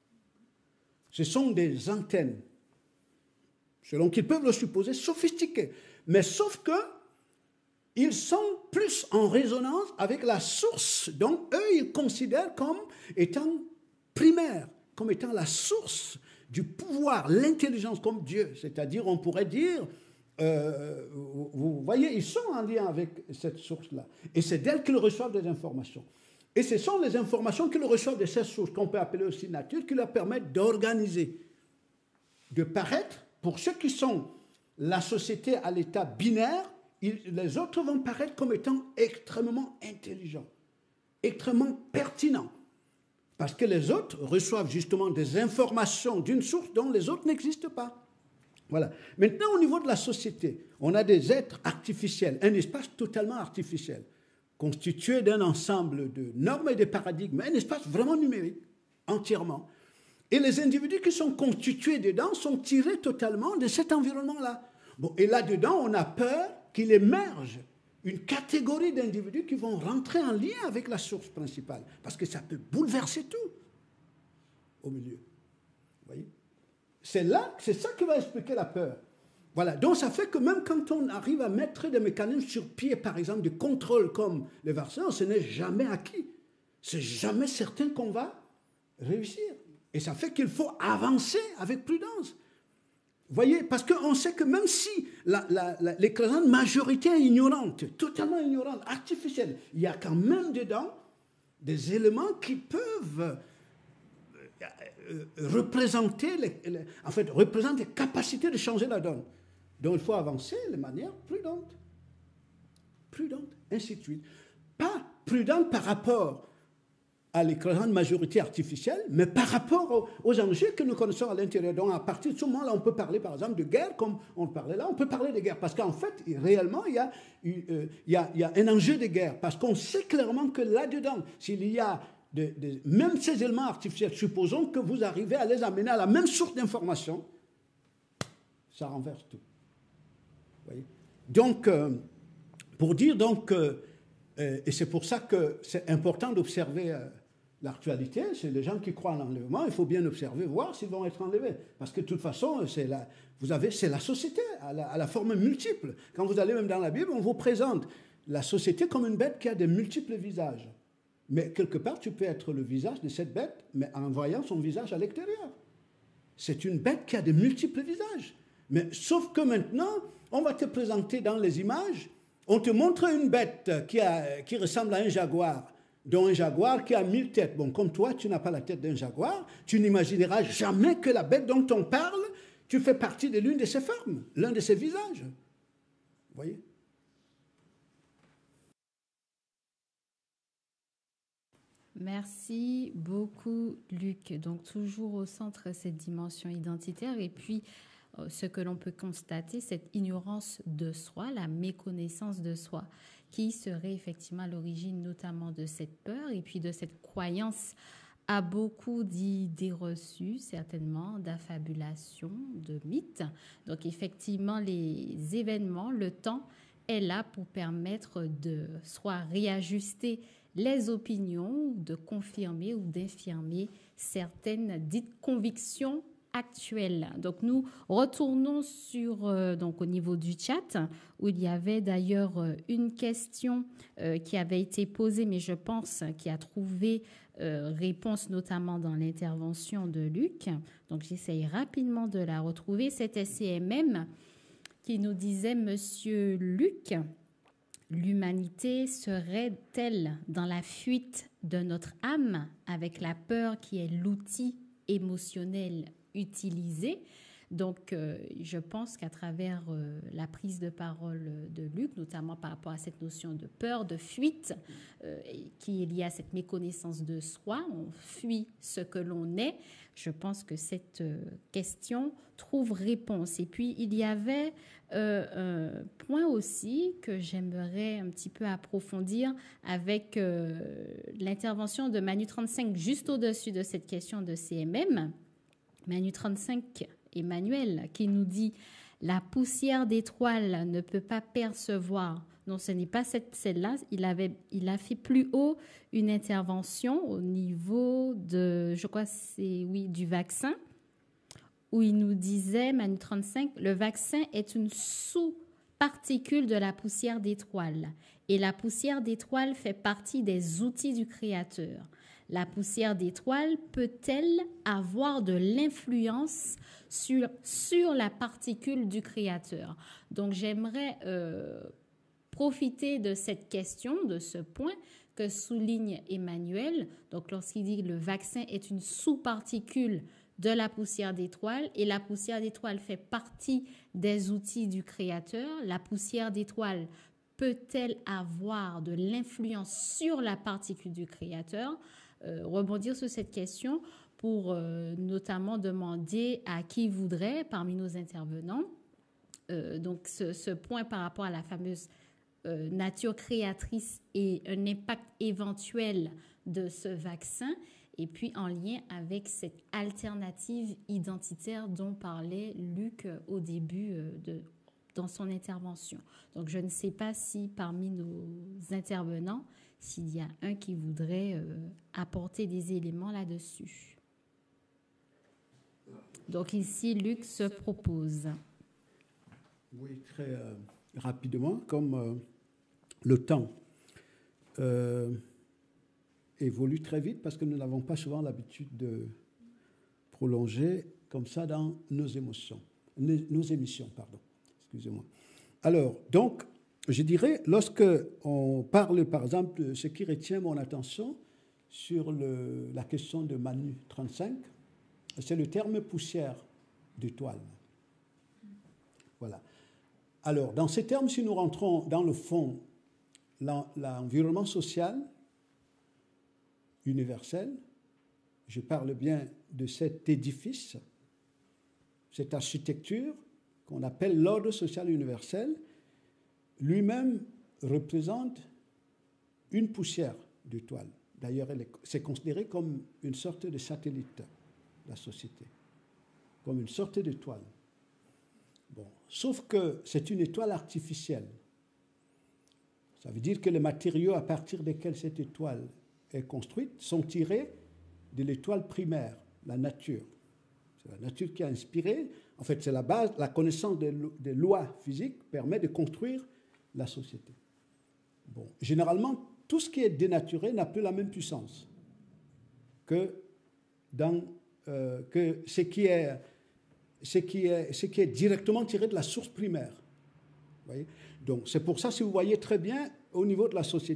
Ce sont des antennes, selon qu'ils peuvent le supposer, sophistiquées. Mais sauf que ils sont plus en résonance avec la source. Donc, eux, ils considèrent comme étant primaire, comme étant la source du pouvoir, l'intelligence comme Dieu. C'est-à-dire, on pourrait dire, euh, vous, vous voyez, ils sont en lien avec cette source-là. Et c'est d'elle qu'ils reçoivent des informations. Et ce sont les informations qu'ils reçoivent de cette source, qu'on peut appeler aussi nature, qui leur permettent d'organiser, de paraître, pour ceux qui sont la société à l'état binaire, ils, les autres vont paraître comme étant extrêmement intelligents, extrêmement pertinents. Parce que les autres reçoivent justement des informations d'une source dont les autres n'existent pas. Voilà. Maintenant, au niveau de la société, on a des êtres artificiels, un espace totalement artificiel, constitué d'un ensemble de normes et de paradigmes, un espace vraiment numérique, entièrement. Et les individus qui sont constitués dedans sont tirés totalement de cet environnement-là. Bon, et là-dedans, on a peur qu'il émerge une catégorie d'individus qui vont rentrer en lien avec la source principale, parce que ça peut bouleverser tout au milieu. Vous voyez ? C'est là, c'est ça qui va expliquer la peur. Voilà, donc ça fait que même quand on arrive à mettre des mécanismes sur pied, par exemple, de contrôle comme les vaccins, ce n'est jamais acquis. C'est jamais certain qu'on va réussir. Et ça fait qu'il faut avancer avec prudence. Vous voyez, parce qu'on sait que même si l'écrasante majorité est ignorante, totalement ignorante, artificielle, il y a quand même dedans des éléments qui peuvent euh, représenter, les, les, en fait, représenter les capacités de changer la donne. Donc il faut avancer de manière prudente. Prudente, ainsi de suite. Pas prudente par rapport à l'écrasante majorité artificielle, mais par rapport aux, aux enjeux que nous connaissons à l'intérieur. Donc, à partir de ce moment-là, on peut parler, par exemple, de guerre, comme on parlait là, on peut parler de guerre, parce qu'en fait, réellement, il y a, euh, il y a, il y a un enjeu de guerre, parce qu'on sait clairement que là-dedans, s'il y a, de, de, même ces éléments artificiels, supposons que vous arrivez à les amener à la même source d'information, ça renverse tout. Vous voyez ? Donc, euh, pour dire donc, euh, euh, et c'est pour ça que c'est important d'observer euh, l'actualité, c'est les gens qui croient en l'enlèvement, il faut bien observer, voir s'ils vont être enlevés. Parce que de toute façon, c'est la, vous avez, c'est la société, à la, à la forme multiple. Quand vous allez même dans la Bible, on vous présente la société comme une bête qui a de multiples visages. Mais quelque part, tu peux être le visage de cette bête, mais en voyant son visage à l'extérieur. C'est une bête qui a de multiples visages. Mais sauf que maintenant, on va te présenter dans les images, on te montre une bête qui, a, qui ressemble à un jaguar, dont un jaguar qui a mille têtes. Bon, comme toi, tu n'as pas la tête d'un jaguar, tu n'imagineras jamais que la bête dont on parle, tu fais partie de l'une de ses formes, l'un de ses visages. Vous voyez? Merci beaucoup, Luc. Donc, toujours au centre cette dimension identitaire. Et puis, euh, ce que l'on peut constater, cette ignorance de soi, la méconnaissance de soi, qui serait effectivement à l'origine notamment de cette peur et puis de cette croyance à beaucoup d'idées reçues, certainement, d'affabulation, de mythes. Donc, effectivement, les événements, le temps est là pour permettre de soit réajuster les opinions, de confirmer ou d'infirmer certaines dites convictions actuelles. Donc, nous retournons sur, euh, donc, au niveau du chat, où il y avait d'ailleurs euh, une question euh, qui avait été posée, mais je pense qui a trouvé euh, réponse notamment dans l'intervention de Luc. Donc, j'essaye rapidement de la retrouver. C'était C M M qui nous disait, Monsieur Luc, l'humanité serait-elle dans la fuite de notre âme avec la peur qui est l'outil émotionnel utilisé? Donc, euh, je pense qu'à travers euh, la prise de parole de Luc, notamment par rapport à cette notion de peur, de fuite, euh, qui est liée à cette méconnaissance de soi, on fuit ce que l'on est, je pense que cette euh, question trouve réponse. Et puis, il y avait euh, un point aussi que j'aimerais un petit peu approfondir avec euh, l'intervention de Manu trente-cinq juste au-dessus de cette question de C M M. Manu trente-cinq, Emmanuel, qui nous dit « La poussière d'étoiles ne peut pas percevoir ». Non, ce n'est pas cette, celle-là. Il, avait, il a fait plus haut une intervention au niveau de, je crois c'est, oui, du vaccin, où il nous disait, Manu trente-cinq, le vaccin est une sous-particule de la poussière d'étoiles. Et la poussière d'étoiles fait partie des outils du Créateur. La poussière d'étoiles peut-elle avoir de l'influence sur, sur la particule du Créateur? Donc, j'aimerais euh, profiter de cette question, de ce point que souligne Emmanuel. Donc, lorsqu'il dit que le vaccin est une sous-particule de la poussière d'étoiles et la poussière d'étoiles fait partie des outils du Créateur, la poussière d'étoiles peut-elle avoir de l'influence sur la particule du Créateur? Euh, rebondir sur cette question pour euh, notamment demander à qui voudrait parmi nos intervenants euh, donc ce, ce point par rapport à la fameuse euh, nature créatrice et un impact éventuel de ce vaccin et puis en lien avec cette alternative identitaire dont parlait Luc au début euh, de, dans son intervention. Donc je ne sais pas si parmi nos intervenants s'il y a un qui voudrait euh, apporter des éléments là-dessus. Donc ici, Luc se propose. Oui, très euh, rapidement, comme euh, le temps euh, évolue très vite parce que nous n'avons pas souvent l'habitude de prolonger comme ça dans nos émotions, nos, nos émissions, pardon, excusez-moi. Alors, donc, je dirais, lorsque on parle, par exemple, de ce qui retient mon attention sur le, la question de Manu trente-cinq, c'est le terme poussière d'étoile. Voilà. Alors, dans ces termes, si nous rentrons dans le fond, l'environnement social universel, je parle bien de cet édifice, cette architecture qu'on appelle l'ordre social universel, lui-même représente une poussière d'étoile. D'ailleurs, c'est considéré comme une sorte de satellite, la société, comme une sorte d'étoile. Bon, sauf que c'est une étoile artificielle. Ça veut dire que les matériaux à partir desquels cette étoile est construite sont tirés de l'étoile primaire, la nature. C'est la nature qui a inspiré. En fait, c'est la base, la connaissance des, des lois physiques permet de construire la société. Bon, généralement, tout ce qui est dénaturé n'a plus la même puissance que, dans, euh, que ce, qui est, ce, qui est, ce qui est directement tiré de la source primaire. Vous voyez ? Donc, c'est pour ça, si vous voyez très bien, au niveau de la société,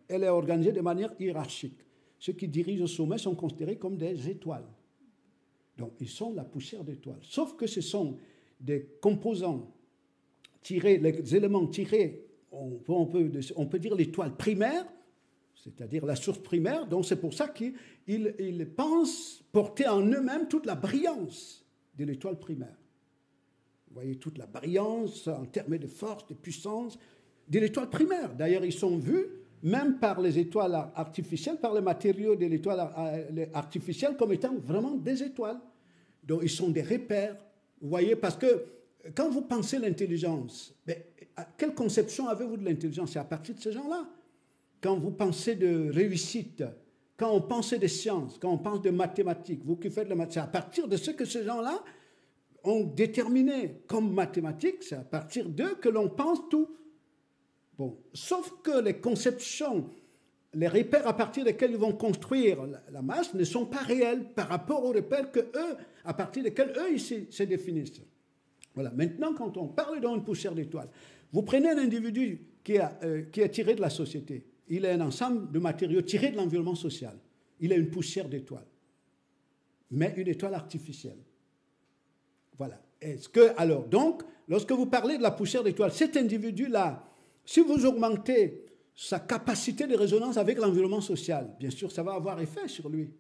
elle est organisée de manière hiérarchique. Ceux qui dirigent au sommet sont considérés comme des étoiles. Donc, ils sont la poussière d'étoiles. Sauf que ce sont des composants tirés, les éléments tirés, on peut, on peut, on peut dire l'étoile primaire, c'est-à-dire la source primaire. Donc, c'est pour ça qu'ils ils pensent porter en eux-mêmes toute la brillance de l'étoile primaire. Vous voyez, toute la brillance en termes de force, de puissance de l'étoile primaire. D'ailleurs, ils sont vus même par les étoiles artificielles, par les matériaux de l'étoile artificielle comme étant vraiment des étoiles. Donc, ils sont des repères. Vous voyez, parce que quand vous pensez l'intelligence, quelle conception avez-vous de l'intelligence? C'est à partir de ces gens-là. Quand vous pensez de réussite, quand on pense des sciences, quand on pense de mathématiques, vous qui faites la mathématique, c'est à partir de ce que ces gens-là ont déterminé comme mathématiques, c'est à partir d'eux que l'on pense tout. Bon, sauf que les conceptions, les repères à partir desquels ils vont construire la, la masse ne sont pas réels par rapport aux repères que eux, à partir desquels eux, ils se, se définissent. Voilà. Maintenant, quand on parle d'une poussière d'étoiles, vous prenez un individu qui, a, euh, qui est tiré de la société. Il est un ensemble de matériaux tirés de l'environnement social. Il est une poussière d'étoiles, mais une étoile artificielle. Voilà. Est-ce que, alors, donc, lorsque vous parlez de la poussière d'étoiles, cet individu-là, si vous augmentez sa capacité de résonance avec l'environnement social, bien sûr, ça va avoir effet sur lui.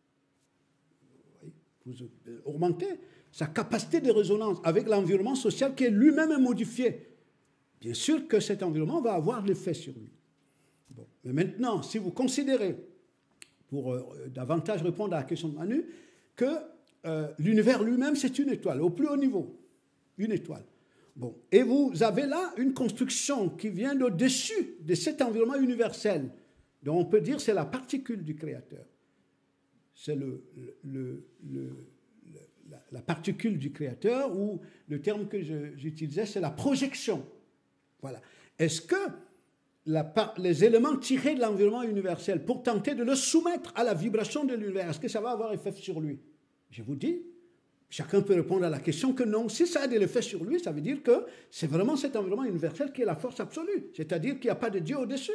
Vous augmentez sa capacité de résonance avec l'environnement social qui est lui-même modifié. Bien sûr que cet environnement va avoir l'effet sur lui. Bon. Mais maintenant, si vous considérez, pour euh, davantage répondre à la question de Manu, que euh, l'univers lui-même, c'est une étoile, au plus haut niveau, une étoile. Bon. Et vous avez là une construction qui vient au-dessus de cet environnement universel, dont on peut dire c'est la particule du Créateur. C'est le, le, le, le, la, la particule du Créateur, ou le terme que j'utilisais, c'est la projection. Voilà. Est-ce que la, les éléments tirés de l'environnement universel, pour tenter de le soumettre à la vibration de l'univers, est-ce que ça va avoir effet sur lui? Je vous dis, chacun peut répondre à la question que non. Si ça a de l'effet sur lui, ça veut dire que c'est vraiment cet environnement universel qui est la force absolue, c'est-à-dire qu'il n'y a pas de Dieu au-dessus.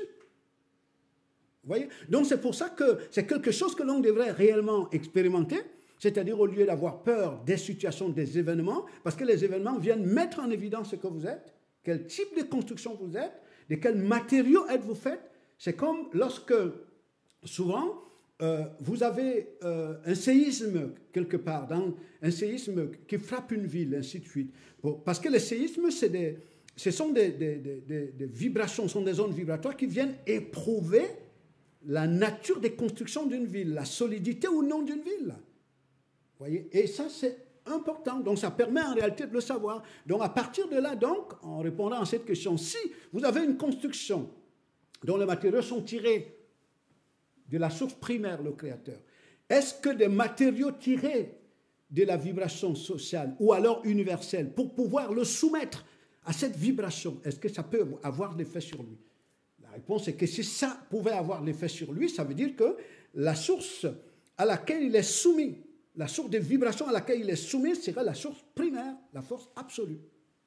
Vous voyez? Donc c'est pour ça que c'est quelque chose que l'on devrait réellement expérimenter, c'est-à-dire au lieu d'avoir peur des situations, des événements, parce que les événements viennent mettre en évidence ce que vous êtes, quel type de construction vous êtes, de quels matériaux êtes-vous faits. C'est comme lorsque, souvent, euh, vous avez euh, un séisme quelque part, dans, un séisme qui frappe une ville, ainsi de suite. Bon, parce que les séismes, c'est des, ce sont des, des, des, des, des vibrations, sont des ondes vibratoires qui viennent éprouver la nature des constructions d'une ville, la solidité ou non d'une ville. Vous voyez? Et ça, c'est important. Donc, ça permet en réalité de le savoir. Donc, à partir de là, donc, en répondant à cette question, si vous avez une construction dont les matériaux sont tirés de la source primaire, le Créateur, est-ce que des matériaux tirés de la vibration sociale ou alors universelle, pour pouvoir le soumettre à cette vibration, est-ce que ça peut avoir l'effet sur lui? La réponse est que si ça pouvait avoir l'effet sur lui, ça veut dire que la source à laquelle il est soumis, la source de vibration à laquelle il est soumis serait la source primaire, la force absolue.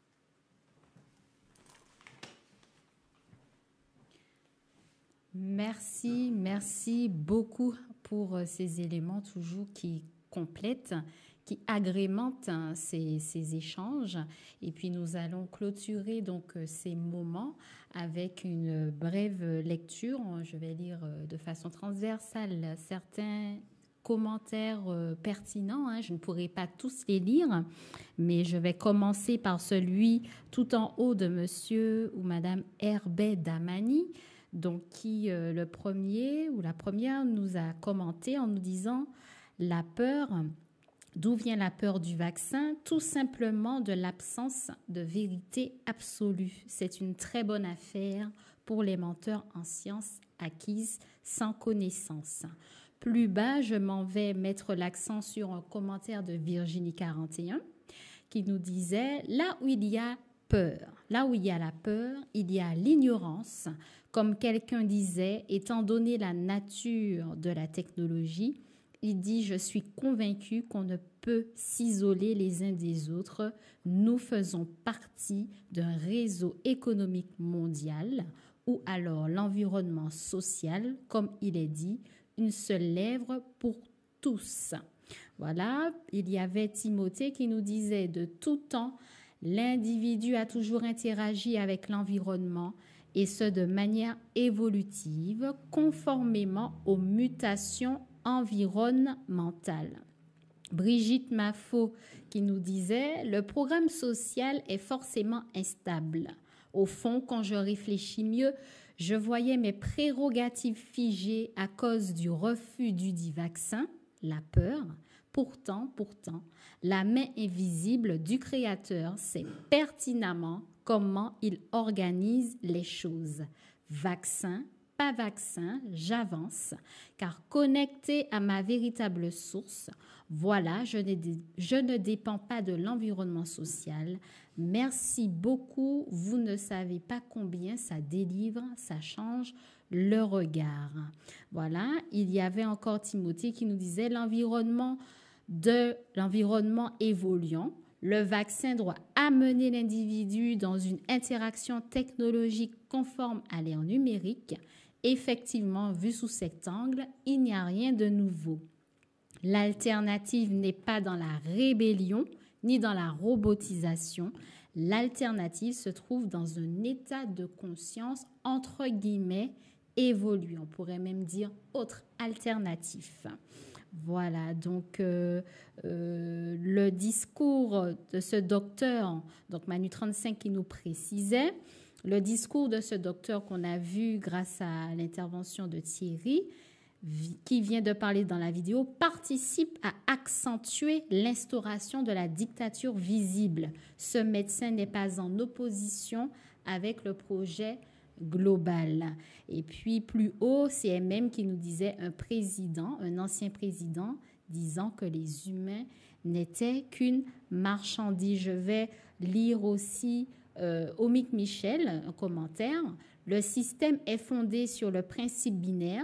Merci, merci beaucoup pour ces éléments toujours qui complètent, qui agrémentent ces, ces échanges. Et puis nous allons clôturer donc ces moments avec une brève lecture. Je vais lire de façon transversale certains commentaires euh, pertinents, hein. Je ne pourrai pas tous les lire, mais je vais commencer par celui tout en haut de monsieur ou madame Herbet Damani, donc qui, euh, le premier ou la première, nous a commenté en nous disant « La peur, d'où vient la peur du vaccin? Tout simplement de l'absence de vérité absolue. C'est une très bonne affaire pour les menteurs en sciences acquises sans connaissance. » Plus bas, je m'en vais mettre l'accent sur un commentaire de Virginie quarante et un qui nous disait « Là où il y a peur, là où il y a la peur, il y a l'ignorance. Comme quelqu'un disait, étant donné la nature de la technologie, il dit « Je suis convaincu qu'on ne peut s'isoler les uns des autres. Nous faisons partie d'un réseau économique mondial. ou alors l'environnement social, comme il est dit, une seule lèvre pour tous. Voilà, il y avait Timothée qui nous disait de tout temps, l'individu a toujours interagi avec l'environnement et ce de manière évolutive, conformément aux mutations environnementales. Brigitte Maffo qui nous disait « Le programme social est forcément instable. Au fond, quand je réfléchis mieux, je voyais mes prérogatives figées à cause du refus du dit vaccin, la peur. Pourtant, pourtant, la main invisible du Créateur sait pertinemment comment il organise les choses. Vaccin, pas vaccin, j'avance, car connecté à ma véritable source, voilà, je ne, je ne dépends pas de l'environnement social. Merci beaucoup, vous ne savez pas combien ça délivre, ça change le regard. Voilà, il y avait encore Timothée qui nous disait l'environnement de l'environnement évoluant. Le vaccin doit amener l'individu dans une interaction technologique conforme à l'ère numérique. Effectivement, vu sous cet angle, il n'y a rien de nouveau. L'alternative n'est pas dans la rébellion ni dans la robotisation. L'alternative se trouve dans un état de conscience entre guillemets évolué. On pourrait même dire autre alternatif. Voilà, donc euh, euh, le discours de ce docteur, donc Manu trente-cinq qui nous précisait, le discours de ce docteur qu'on a vu grâce à l'intervention de Thierry, qui vient de parler dans la vidéo, participe à accentuer l'instauration de la dictature visible. Ce médecin n'est pas en opposition avec le projet global. Et puis plus haut, c'est M M qui nous disait un président, un ancien président, disant que les humains n'étaient qu'une marchandise. Je vais lire aussi euh, Omic Michel, un commentaire. Le système est fondé sur le principe binaire,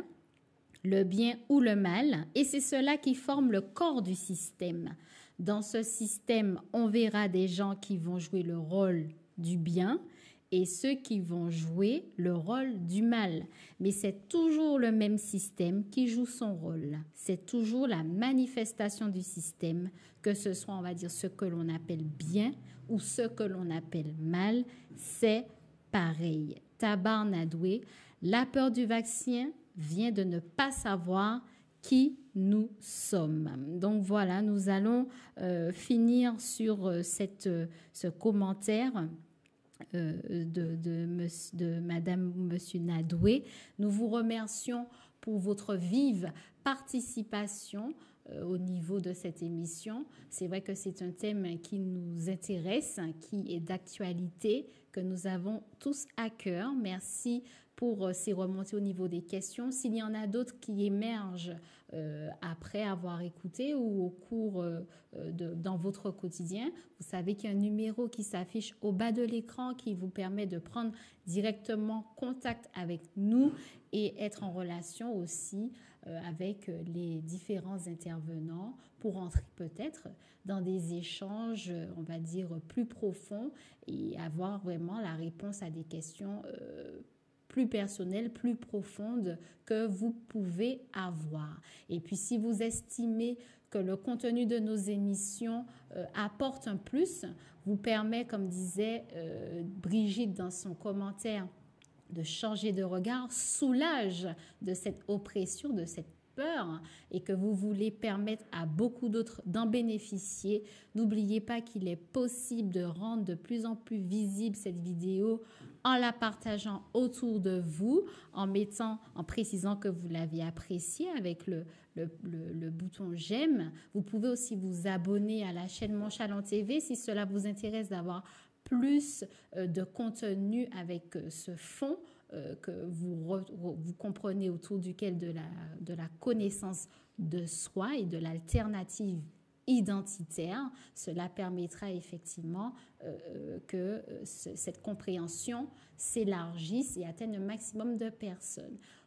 le bien ou le mal, et c'est cela qui forme le corps du système. Dans ce système, on verra des gens qui vont jouer le rôle du bien et ceux qui vont jouer le rôle du mal. Mais c'est toujours le même système qui joue son rôle. C'est toujours la manifestation du système, que ce soit, on va dire, ce que l'on appelle bien ou ce que l'on appelle mal, c'est pareil. Tabar Nadoué, la peur du vaccin vient de ne pas savoir qui nous sommes. Donc voilà, nous allons euh, finir sur euh, cette, euh, ce commentaire euh, de, de, monsieur, de Madame ou Monsieur Nadoué. Nous vous remercions pour votre vive participation euh, au niveau de cette émission. C'est vrai que c'est un thème qui nous intéresse, qui est d'actualité, que nous avons tous à cœur. Merci pour ces remontées au niveau des questions. S'il y en a d'autres qui émergent euh, après avoir écouté ou au cours euh, de, dans votre quotidien, vous savez qu'il y a un numéro qui s'affiche au bas de l'écran qui vous permet de prendre directement contact avec nous et être en relation aussi euh, avec les différents intervenants pour entrer peut-être dans des échanges, on va dire, plus profonds et avoir vraiment la réponse à des questions euh, plus personnelle, plus profonde que vous pouvez avoir. Et puis, si vous estimez que le contenu de nos émissions euh, apporte un plus, vous permet, comme disait euh, Brigitte dans son commentaire, de changer de regard, soulage de cette oppression, de cette peur, et que vous voulez permettre à beaucoup d'autres d'en bénéficier, n'oubliez pas qu'il est possible de rendre de plus en plus visible cette vidéo en la partageant autour de vous, en mettant, en précisant que vous l'avez apprécié avec le, le, le, le bouton j'aime. Vous pouvez aussi vous abonner à la chaîne Mon Chaland T V si cela vous intéresse d'avoir plus de contenu avec ce fond euh, que vous, re, vous comprenez autour duquel de la, de la connaissance de soi et de l'alternative identitaire. Cela permettra effectivement euh, que euh, ce, cette compréhension s'élargisse et atteigne un maximum de personnes.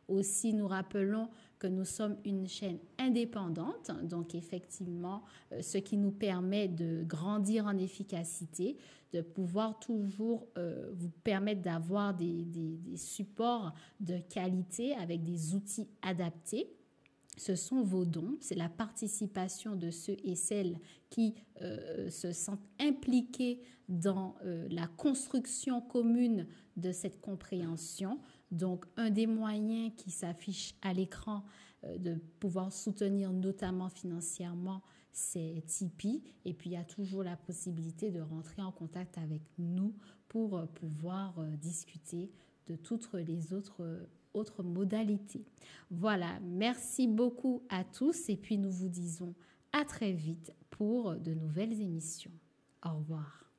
Aussi, nous rappelons que nous sommes une chaîne indépendante, donc effectivement, euh, ce qui nous permet de grandir en efficacité, de pouvoir toujours euh, vous permettre d'avoir des, des, des supports de qualité avec des outils adaptés. Ce sont vos dons, c'est la participation de ceux et celles qui euh, se sentent impliqués dans euh, la construction commune de cette compréhension. Donc, un des moyens qui s'affiche à l'écran euh, de pouvoir soutenir notamment financièrement, c'est Tipeee. Et puis, il y a toujours la possibilité de rentrer en contact avec nous pour euh, pouvoir euh, discuter de toutes les autres euh, autres modalités. Voilà, merci beaucoup à tous et puis nous vous disons à très vite pour de nouvelles émissions. Au revoir.